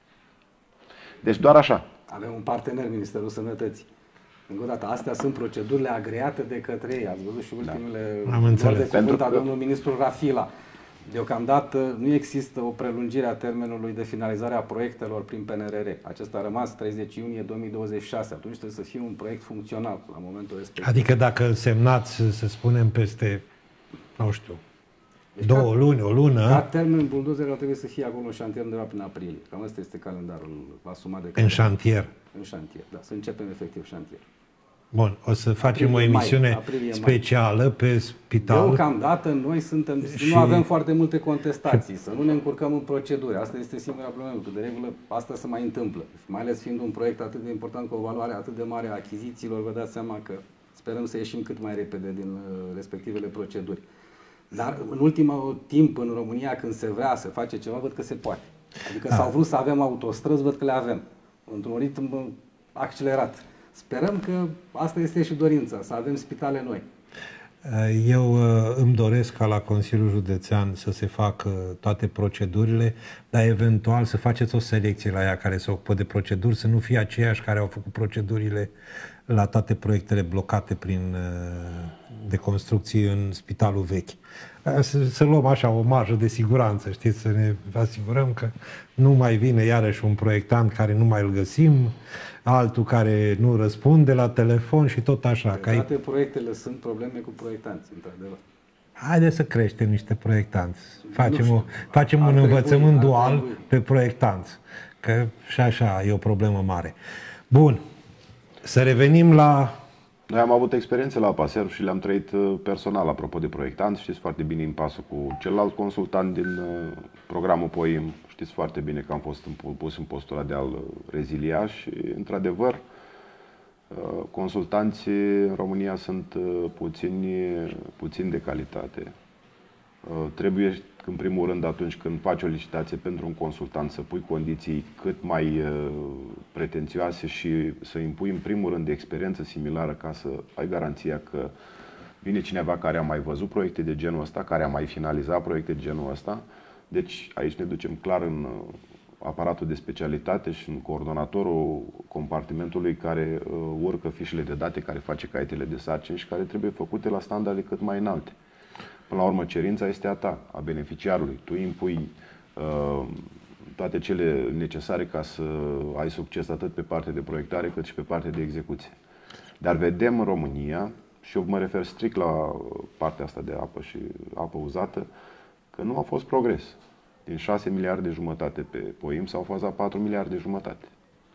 Deci doar așa. Avem un partener, Ministerul Sănătății. Încă o dată, astea sunt procedurile agreate de către ei. Ați văzut și ultimele Am luări înțeles. de cuvânt Pentru a că- domnului ministru Rafila. Deocamdată nu există o prelungire a termenului de finalizare a proiectelor prin P N R R. Acesta a rămas treizeci iunie două mii douăzeci și șase. Atunci trebuie să fie un proiect funcțional la momentul respectiv. adică dacă îl semnați, să spunem, peste, nu știu, Deci două ca- luni, o lună, Ca termen, buldozerul trebuie să fie acolo în șantier undeva prin aprilie. Cam ăsta este calendarul asumat de în către- șantier. În șantier, da. Să începem efectiv șantier. Bun, o să facem Aprilie, o mai, emisiune aprilie, mai. specială pe spital. Deocamdată noi suntem, Și- nu avem foarte multe contestații, să nu ne încurcăm în proceduri. Asta este singura problemă, că de regulă asta se mai întâmplă. Mai ales fiind un proiect atât de important cu o valoare atât de mare a achizițiilor, vă dați seama că sperăm să ieșim cât mai repede din uh, respectivele proceduri. Dar în ultimul timp în România, când se vrea să face ceva, văd că se poate. Adică Da. s-au vrut să avem autostrăzi, văd că le avem. Într-un ritm uh, accelerat. Sperăm că asta este și dorința, să avem spitale noi. Eu îmi doresc ca la Consiliul Județean să se facă toate procedurile, dar eventual să faceți o selecție la ea care se ocupă de proceduri, să nu fie aceiași care au făcut procedurile la toate proiectele blocate prin, de construcții în Spitalul Vechi. Să, să luăm așa o marjă de siguranță, știți, să ne asigurăm că nu mai vine iarăși un proiectant care nu mai îl găsim, altul care nu răspunde la telefon și tot așa. De toate proiectele sunt probleme cu proiectanți, într-adevăr. Haideți să creștem niște proiectanți. Facem, o, facem un trebui, învățământ dual trebui. pe proiectanți, că și așa e o problemă mare. Bun, să revenim la... Noi am avut experiențe la APASERV și le-am trăit personal, apropo de proiectanți. Știți foarte bine impasul cu celălalt consultant din programul POIM. Știți foarte bine că am fost pus în postura de a-l rezilia și, într-adevăr, consultanții în România sunt puțini, puțini de calitate. Trebuie, în primul rând, atunci când faci o licitație pentru un consultant, să pui condiții cât mai pretențioase și să impui, în primul rând, de experiență similară, ca să ai garanția că vine cineva care a mai văzut proiecte de genul ăsta, care a mai finalizat proiecte de genul ăsta. Deci aici ne ducem clar în aparatul de specialitate și în coordonatorul compartimentului care urcă fișele de date, care face caietele de sarcini și care trebuie făcute la standarde cât mai înalte. Până la urmă, cerința este a ta, a beneficiarului. Tu impui uh, toate cele necesare ca să ai succes atât pe partea de proiectare cât și pe partea de execuție. Dar vedem în România, și eu mă refer strict la partea asta de apă și apă uzată, că nu a fost progres. Din șase miliarde jumătate pe POIM s-au făcut patru miliarde jumătate.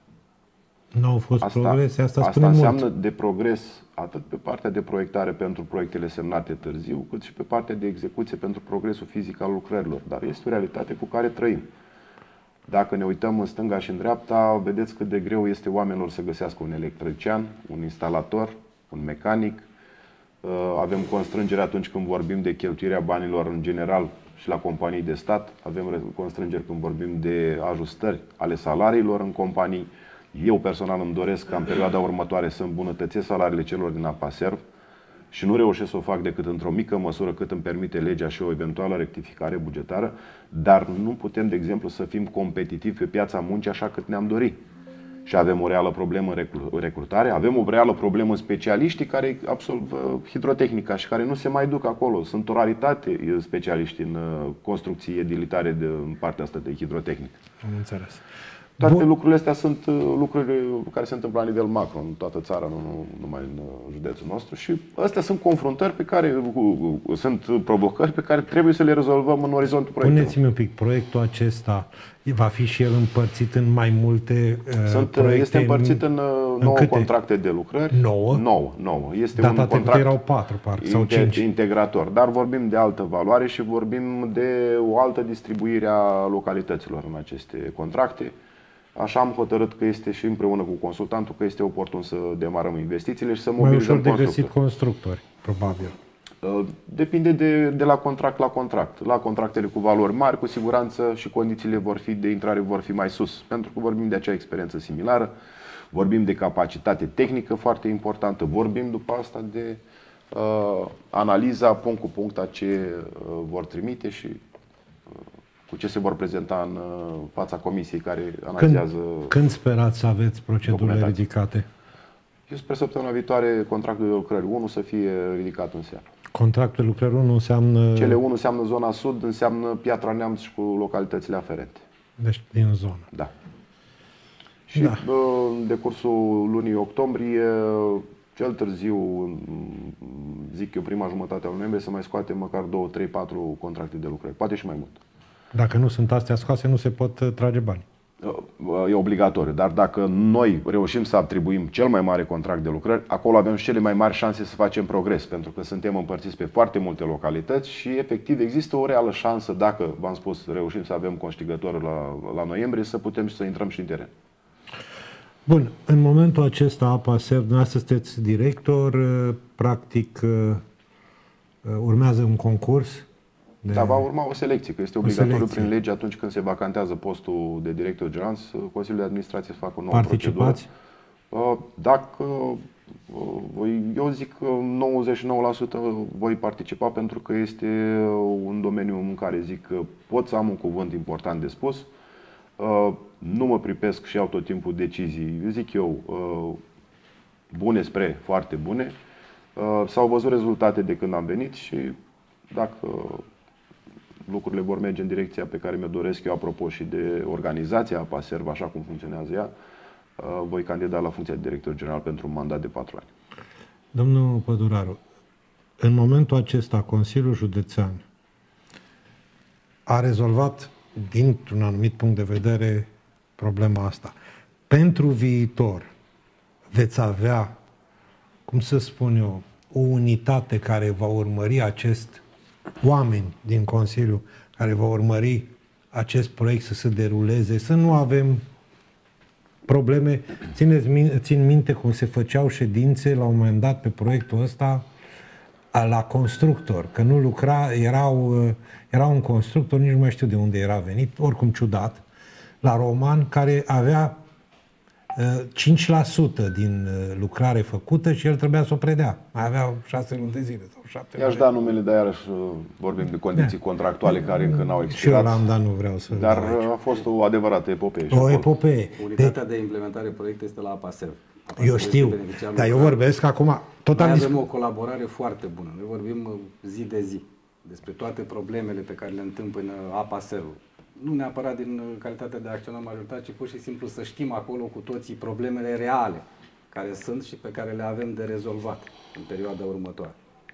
Nu au fost asta, progrese, asta, asta spune înseamnă mult. de progres atât pe partea de proiectare pentru proiectele semnate târziu, cât și pe partea de execuție pentru progresul fizic al lucrărilor. Dar este o realitate cu care trăim. Dacă ne uităm în stânga și în dreapta, vedeți cât de greu este oamenilor să găsească un electrician, un instalator, un mecanic. Avem constrângere atunci când vorbim de cheltuirea banilor în general și la companii de stat. Avem constrângeri când vorbim de ajustări ale salariilor în companii. Eu personal îmi doresc ca în perioada următoare să îmbunătățesc salariile celor din APASERV și nu reușesc să o fac decât într-o mică măsură cât îmi permite legea și o eventuală rectificare bugetară, dar nu putem, de exemplu, să fim competitivi pe piața muncii așa cât ne-am dorit. Și avem o reală problemă în recrutare, avem o reală problemă în specialiștii care absolvă hidrotehnica și care nu se mai duc acolo. Sunt o raritate specialiști în construcții edilitare de, în partea asta de hidrotehnică. Am înțeles. Toate Bun. lucrurile astea sunt lucruri care se întâmplă la nivel macro în toată țara, nu numai în județul nostru. Și astea sunt confruntări pe care, sunt provocări pe care trebuie să le rezolvăm în orizontul proiectului. Puneți-mi un pic, proiectul acesta va fi și el împărțit în mai multe sunt, proiecte? Este împărțit în, în nouă contracte de lucrări. Nouă? Nouă, nouă. Este Data un contract erau patru, parcă, sau cinci. Integrator, dar vorbim de altă valoare și vorbim de o altă distribuire a localităților în aceste contracte. Așa am hotărât că este și împreună cu consultantul că este oportun să demarăm investițiile și să mobilizăm constructori. Mai ușor de găsit constructori, probabil. Depinde de, de la contract la contract. La contractele cu valori mari, cu siguranță și condițiile vor fi de intrare vor fi mai sus, pentru că vorbim de acea experiență similară, vorbim de capacitate tehnică foarte importantă, vorbim după asta de uh, analiza punct cu punct a ce uh, vor trimite și uh, cu ce se vor prezenta în uh, fața comisiei care analizează. Când, când sperați să aveți procedurile ridicate? Eu sper săptămâna viitoare contractul de lucrări unu să fie ridicat în seară. Contractul de lucrări unu înseamnă... Cele unu înseamnă zona sud, înseamnă Piatra Neamț și cu localitățile aferente. Deci din zonă. Da. Și da. în decursul lunii octombrie, cel târziu, zic eu, prima jumătate a lui noiembrie, să mai scoatem măcar două, trei, patru contracte de lucrări. Poate și mai mult. Dacă nu sunt astea scoase, nu se pot trage bani. E obligatoriu, dar dacă noi reușim să atribuim cel mai mare contract de lucrări, acolo avem și cele mai mari șanse să facem progres, pentru că suntem împărțiți pe foarte multe localități și efectiv există o reală șansă, dacă, v-am spus, reușim să avem câștigător la, la noiembrie, să putem să intrăm și în teren. Bun, în momentul acesta APASERV, dumneavoastră sunteți director, practic urmează un concurs. De... Da, va urma o selecție, că este obligatoriu prin lege atunci când se vacantează postul de director general, Consiliul de Administrație să facă o nouă Participați? procedură. Dacă Voi, eu zic că nouăzeci și nouă la sută voi participa pentru că este un domeniu în care zic că pot să am un cuvânt important de spus. Nu mă pripesc și iau tot timpul decizii, zic eu, bune spre foarte bune. S-au văzut rezultate de când am venit și dacă lucrurile vor merge în direcția pe care mi-o doresc eu, apropo și de organizația APASERV, așa cum funcționează ea, voi candida la funcția de director general pentru un mandat de patru ani. Domnul Păduraru, în momentul acesta Consiliul Județean a rezolvat dintr-un anumit punct de vedere problema asta. Pentru viitor veți avea, cum să spun eu, o unitate care va urmări acest, oameni din Consiliu care va urmări acest proiect să se deruleze, să nu avem probleme. Țineți, țin minte cum se făceau ședințe la un moment dat pe proiectul ăsta la constructor, că nu lucra, erau, era un constructor, nici nu mai știu de unde era venit, oricum ciudat, la Roman, care avea cinci la sută din lucrare făcută și el trebuia să o predea. Mai avea șase luni de zile sau șapte luni. I-aș da numele, dar iarăși vorbim de condiții da. contractuale care încă n-au expirat. Și eu l-am dat, nu vreau să... Dar a fost o adevărată epopee. O epopee. Unitatea de, de implementare proiect este la APASERV. Eu știu, dar eu vorbesc acum... Tot Noi am avem o colaborare foarte bună. Noi vorbim zi de zi despre toate problemele pe care le întâmpină APASERV. Nu neapărat din calitatea de acționar majoritar, ci pur și simplu să știm acolo cu toții problemele reale care sunt și pe care le avem de rezolvat în perioada următoare.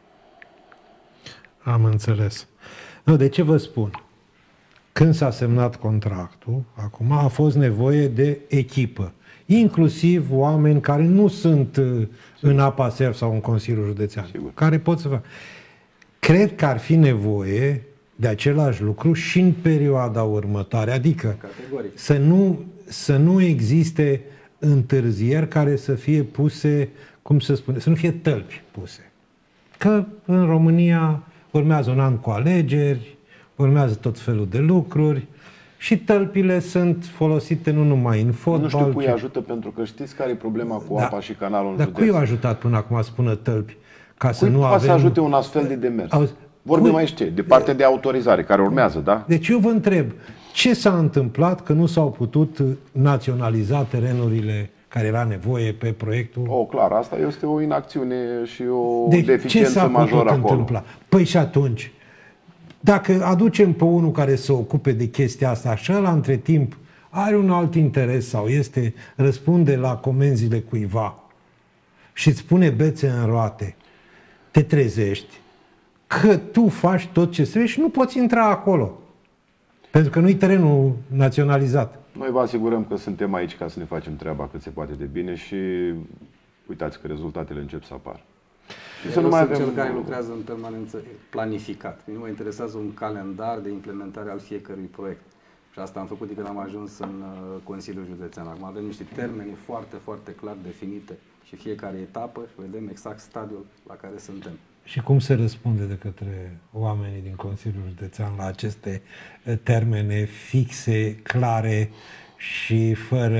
Am înțeles. Nu, de ce vă spun? Când s-a semnat contractul, acum a fost nevoie de echipă. Inclusiv oameni care nu sunt în APASERV sau în Consiliul Județean. Sigur. Care pot să facă. Cred că ar fi nevoie de același lucru și în perioada următoare. Adică să nu, să nu existe întârzieri care să fie puse, cum să spune, să nu fie tălpi puse. Că în România urmează un an cu alegeri, urmează tot felul de lucruri și tălpile sunt folosite nu numai în fotbal. Nu știu cui ajută, pentru că știți care e problema cu da, apa și canalul în dar județ? cui a ajutat până acum să spună tălpi? Ca Cui să nu poate avem... să ajute un astfel de demers? Auzi, Vorbim cui... aici ce? De partea de autorizare, care urmează, da? Deci eu vă întreb, ce s-a întâmplat că nu s-au putut naționaliza terenurile care era nevoie pe proiectul? O, clar, asta este o inacțiune și o deci, deficiență majoră acolo. Întâmpla? Păi și atunci, dacă aducem pe unul care se ocupe de chestia asta și ăla între timp are un alt interes sau este, răspunde la comenzile cuiva și îți pune bețe în roate, te trezești că tu faci tot ce trebuie și nu poți intra acolo. Pentru că nu-i terenul naționalizat. Noi vă asigurăm că suntem aici ca să ne facem treaba cât se poate de bine și uitați că rezultatele încep să apară. Și să nu mai avem cel care lucrează în permanență planificat. Nu mă interesează un calendar de implementare al fiecărui proiect. Și asta am făcut de când am ajuns în Consiliul Județean. Acum avem niște termene foarte, foarte clar definite și fiecare etapă și vedem exact stadiul la care suntem. Și cum se răspunde de către oamenii din Consiliul Județean la aceste termene fixe, clare și fără...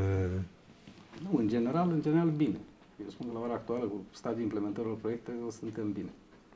Nu, în general, în general bine. Eu spun că la ora actuală, cu stadiul implementărilor proiectelor, suntem bine.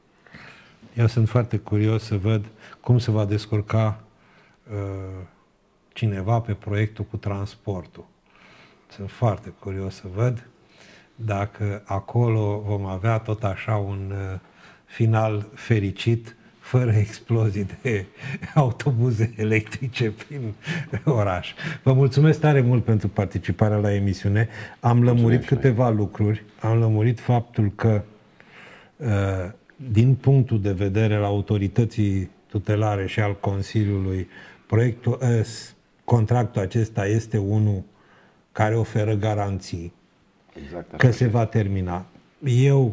Eu sunt foarte curios să văd cum se va descurca uh, cineva pe proiectul cu transportul. Sunt foarte curios să văd dacă acolo vom avea tot așa un uh, final fericit, fără explozii de autobuze electrice prin oraș. Vă mulțumesc tare mult pentru participarea la emisiune. Am lămurit câteva lucruri. Am lămurit faptul că uh, din punctul de vedere al autorității tutelare și al Consiliului, proiectul, uh, contractul acesta este unul care oferă garanții. Exact, că se va termina. Eu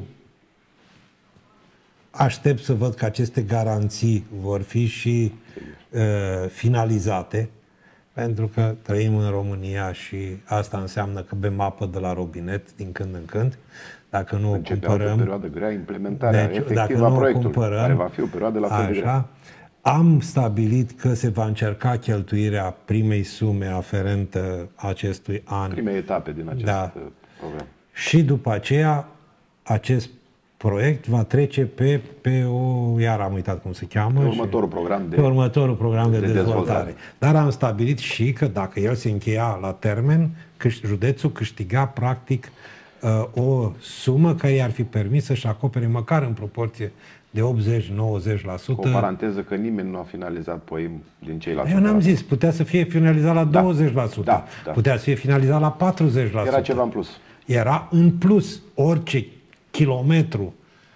aștept să văd că aceste garanții vor fi și uh, finalizate, pentru că trăim în România și asta înseamnă că bem apă de la robinet din când în când. Dacă nu Începe o cumpărăm... o perioadă grea, implementarea deci, efectivă a proiectului, care va fi o perioadă la fel de grea. Am stabilit că se va încerca cheltuirea primei sume aferentă acestui an. Primei etape din acest da. program. și după aceea acest proiect va trece pe, pe o, iar am uitat cum se cheamă, pe următorul program de, pe următorul program de, de dezvoltare. dezvoltare. Dar am stabilit și că dacă el se încheia la termen, că județul câștiga practic o sumă care i-ar fi permis să-și acopere măcar în proporție de optzeci nouăzeci la sută. Cu o paranteză că nimeni nu a finalizat poim din ceilalți. Eu n-am zis, putea să fie finalizat la da. douăzeci la sută, da, da. putea să fie finalizat la patruzeci la sută. Era ceva în plus. Era în plus, orice kilometru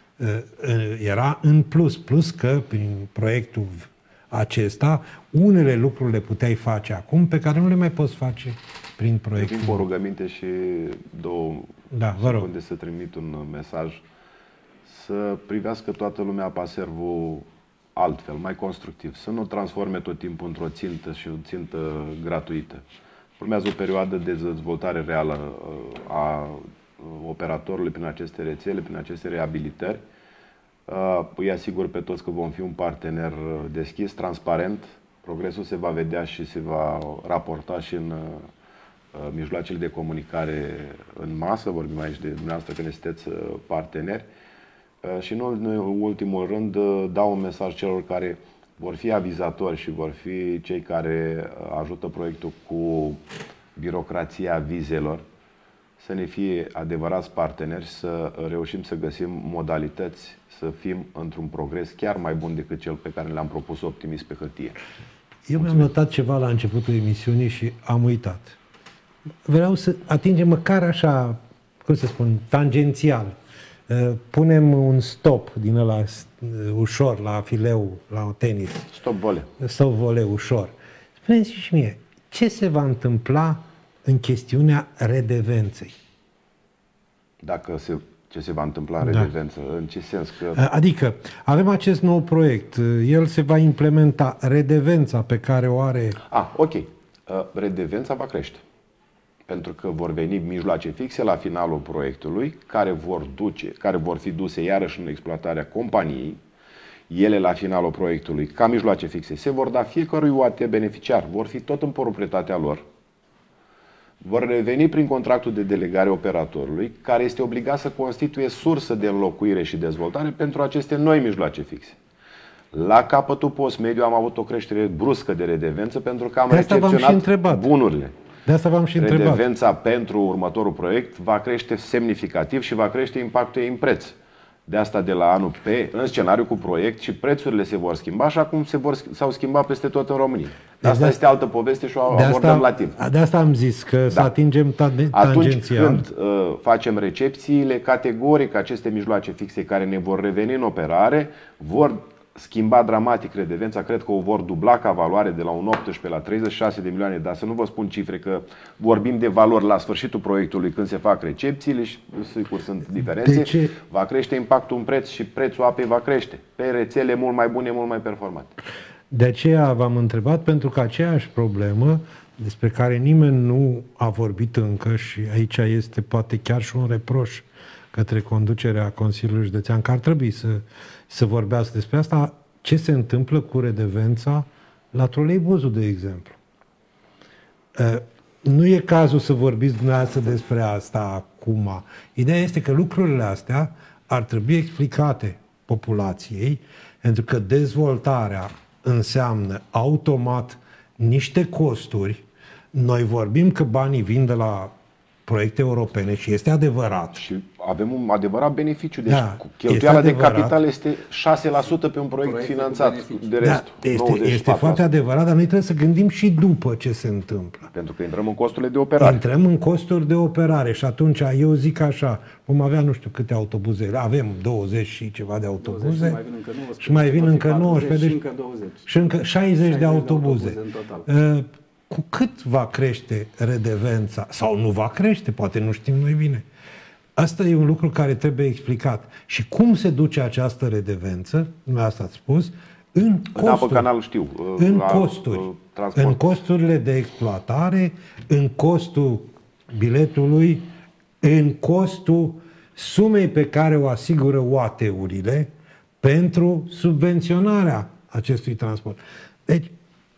era în plus, plus că prin proiectul acesta unele lucruri le puteai face acum pe care nu le mai poți face prin proiectul. Vin cu o rugăminte și două da, vă rog. secunde să trimit un mesaj. Să privească toată lumea Paservul altfel, mai constructiv. Să nu transforme tot timpul într-o țintă și o țintă gratuită. Urmează o perioadă de dezvoltare reală a operatorului prin aceste rețele, prin aceste reabilitări. Îi asigur pe toți că vom fi un partener deschis, transparent. Progresul se va vedea și se va raporta și în mijloacele de comunicare în masă. Vorbim aici de dumneavoastră că ne sunteți parteneri. Și în ultimul rând dau un mesaj celor care vor fi avizatori și vor fi cei care ajută proiectul cu birocrația vizelor, să ne fie adevărați parteneri, să reușim să găsim modalități să fim într-un progres chiar mai bun decât cel pe care l-am propus optimist pe hârtie. Eu mi-am notat ceva la începutul emisiunii și am uitat. Vreau să atingem măcar așa, cum să spun, tangențial. Punem un stop din ăla ușor la fileu, la tenis. Stop volei. Stop volei ușor. Spuneți și mie, ce se va întâmpla în chestiunea redevenței? Dacă se, ce se va întâmpla în redevență? Da. În ce sens? Că... Adică, avem acest nou proiect, el se va implementa, redevența pe care o are... Ah, ok. Redevența va crește. Pentru că vor veni mijloace fixe la finalul proiectului, care vor, duce, care vor fi duse iarăși în exploatarea companiei. Ele la finalul proiectului, ca mijloace fixe, se vor da fiecărui U A T beneficiar, vor fi tot în proprietatea lor. Vor reveni prin contractul de delegare operatorului, care este obligat să constituie sursă de înlocuire și dezvoltare pentru aceste noi mijloace fixe. La capătul post-mediu am avut o creștere bruscă de redevență pentru că am recepționat bunurile. De asta v-am și întrebat. Redevența pentru următorul proiect va crește semnificativ și va crește impactul ei în preț. De asta de la anul pe, în scenariu cu proiect, și prețurile se vor schimba, așa cum se vor, s-au schimbat peste tot în România. De asta de este altă poveste și o abordăm asta, la timp. De asta am zis că da. Să atingem tangențial. Atunci când uh, facem recepțiile, categoric aceste mijloace fixe care ne vor reveni în operare vor schimba dramatic redevența, cred că o vor dubla ca valoare de la un optsprezece la treizeci și șase de milioane, dar să nu vă spun cifre, că vorbim de valori la sfârșitul proiectului când se fac recepțiile și sigur sunt diferențe, deci, va crește impactul în preț și prețul apei va crește pe rețele mult mai bune, mult mai performante. De aceea v-am întrebat, pentru că aceeași problemă despre care nimeni nu a vorbit încă și aici este poate chiar și un reproș către conducerea Consiliului Județean, că ar trebui să, să vorbească despre asta, ce se întâmplă cu redevența la troleibuzul, de exemplu. Nu e cazul să vorbiți dumneavoastră despre asta acum. Ideea este că lucrurile astea ar trebui explicate populației, pentru că dezvoltarea înseamnă automat niște costuri. Noi vorbim că banii vin de la proiecte europene și este adevărat. Și avem un adevărat beneficiu. Deci da, cheltuiala de capital este șase la sută pe un proiect, proiect finanțat. De restul, da, este, este foarte adevărat, dar noi trebuie să gândim și după ce se întâmplă. Pentru că intrăm în costurile de operare. Intrăm în costuri de operare și atunci eu zic așa, vom avea nu știu câte autobuze, avem douăzeci și ceva de autobuze douăzeci, și mai vin încă nouăsprezece și încă douăzeci. Și încă șaizeci de autobuze. De autobuze uh, cu cât va crește redevența? Sau nu va crește, poate nu știm noi bine. Asta e un lucru care trebuie explicat. Și cum se duce această redevență, asta ați spus, în costuri. În apă canal știu. În costuri. În costurile de exploatare, în costul biletului, în costul sumei pe care o asigură U A T-urile pentru subvenționarea acestui transport. Deci,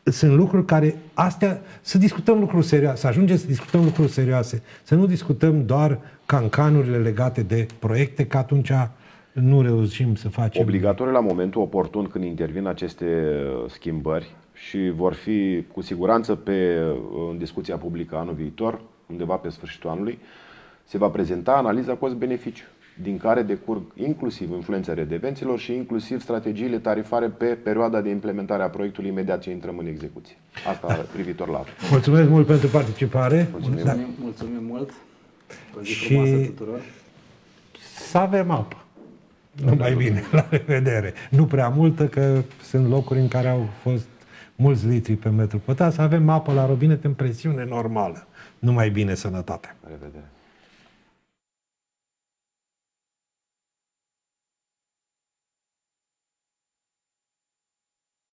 sunt lucruri care, astea, să discutăm lucruri serioase, să ajungem să discutăm lucruri serioase, să nu discutăm doar cancanurile legate de proiecte, că atunci nu reușim să facem. Obligatoriu la momentul oportun când intervin aceste schimbări și vor fi cu siguranță pe, în discuția publică anul viitor, undeva pe sfârșitul anului, se va prezenta analiza cost-beneficiu, din care decurg inclusiv influența redevenților și inclusiv strategiile tarifare pe perioada de implementare a proiectului imediat ce intrăm în execuție. Asta privitor la... Mulțumesc mult pentru participare. Mulțumim, da. mulțumim mult. O zi frumoasă tuturor. Să avem apă. Numai bine. La revedere. Nu prea multă, că sunt locuri în care au fost mulți litri pe metru pătrat. Să avem apă la robinet în presiune normală. Numai bine, sănătate. La revedere.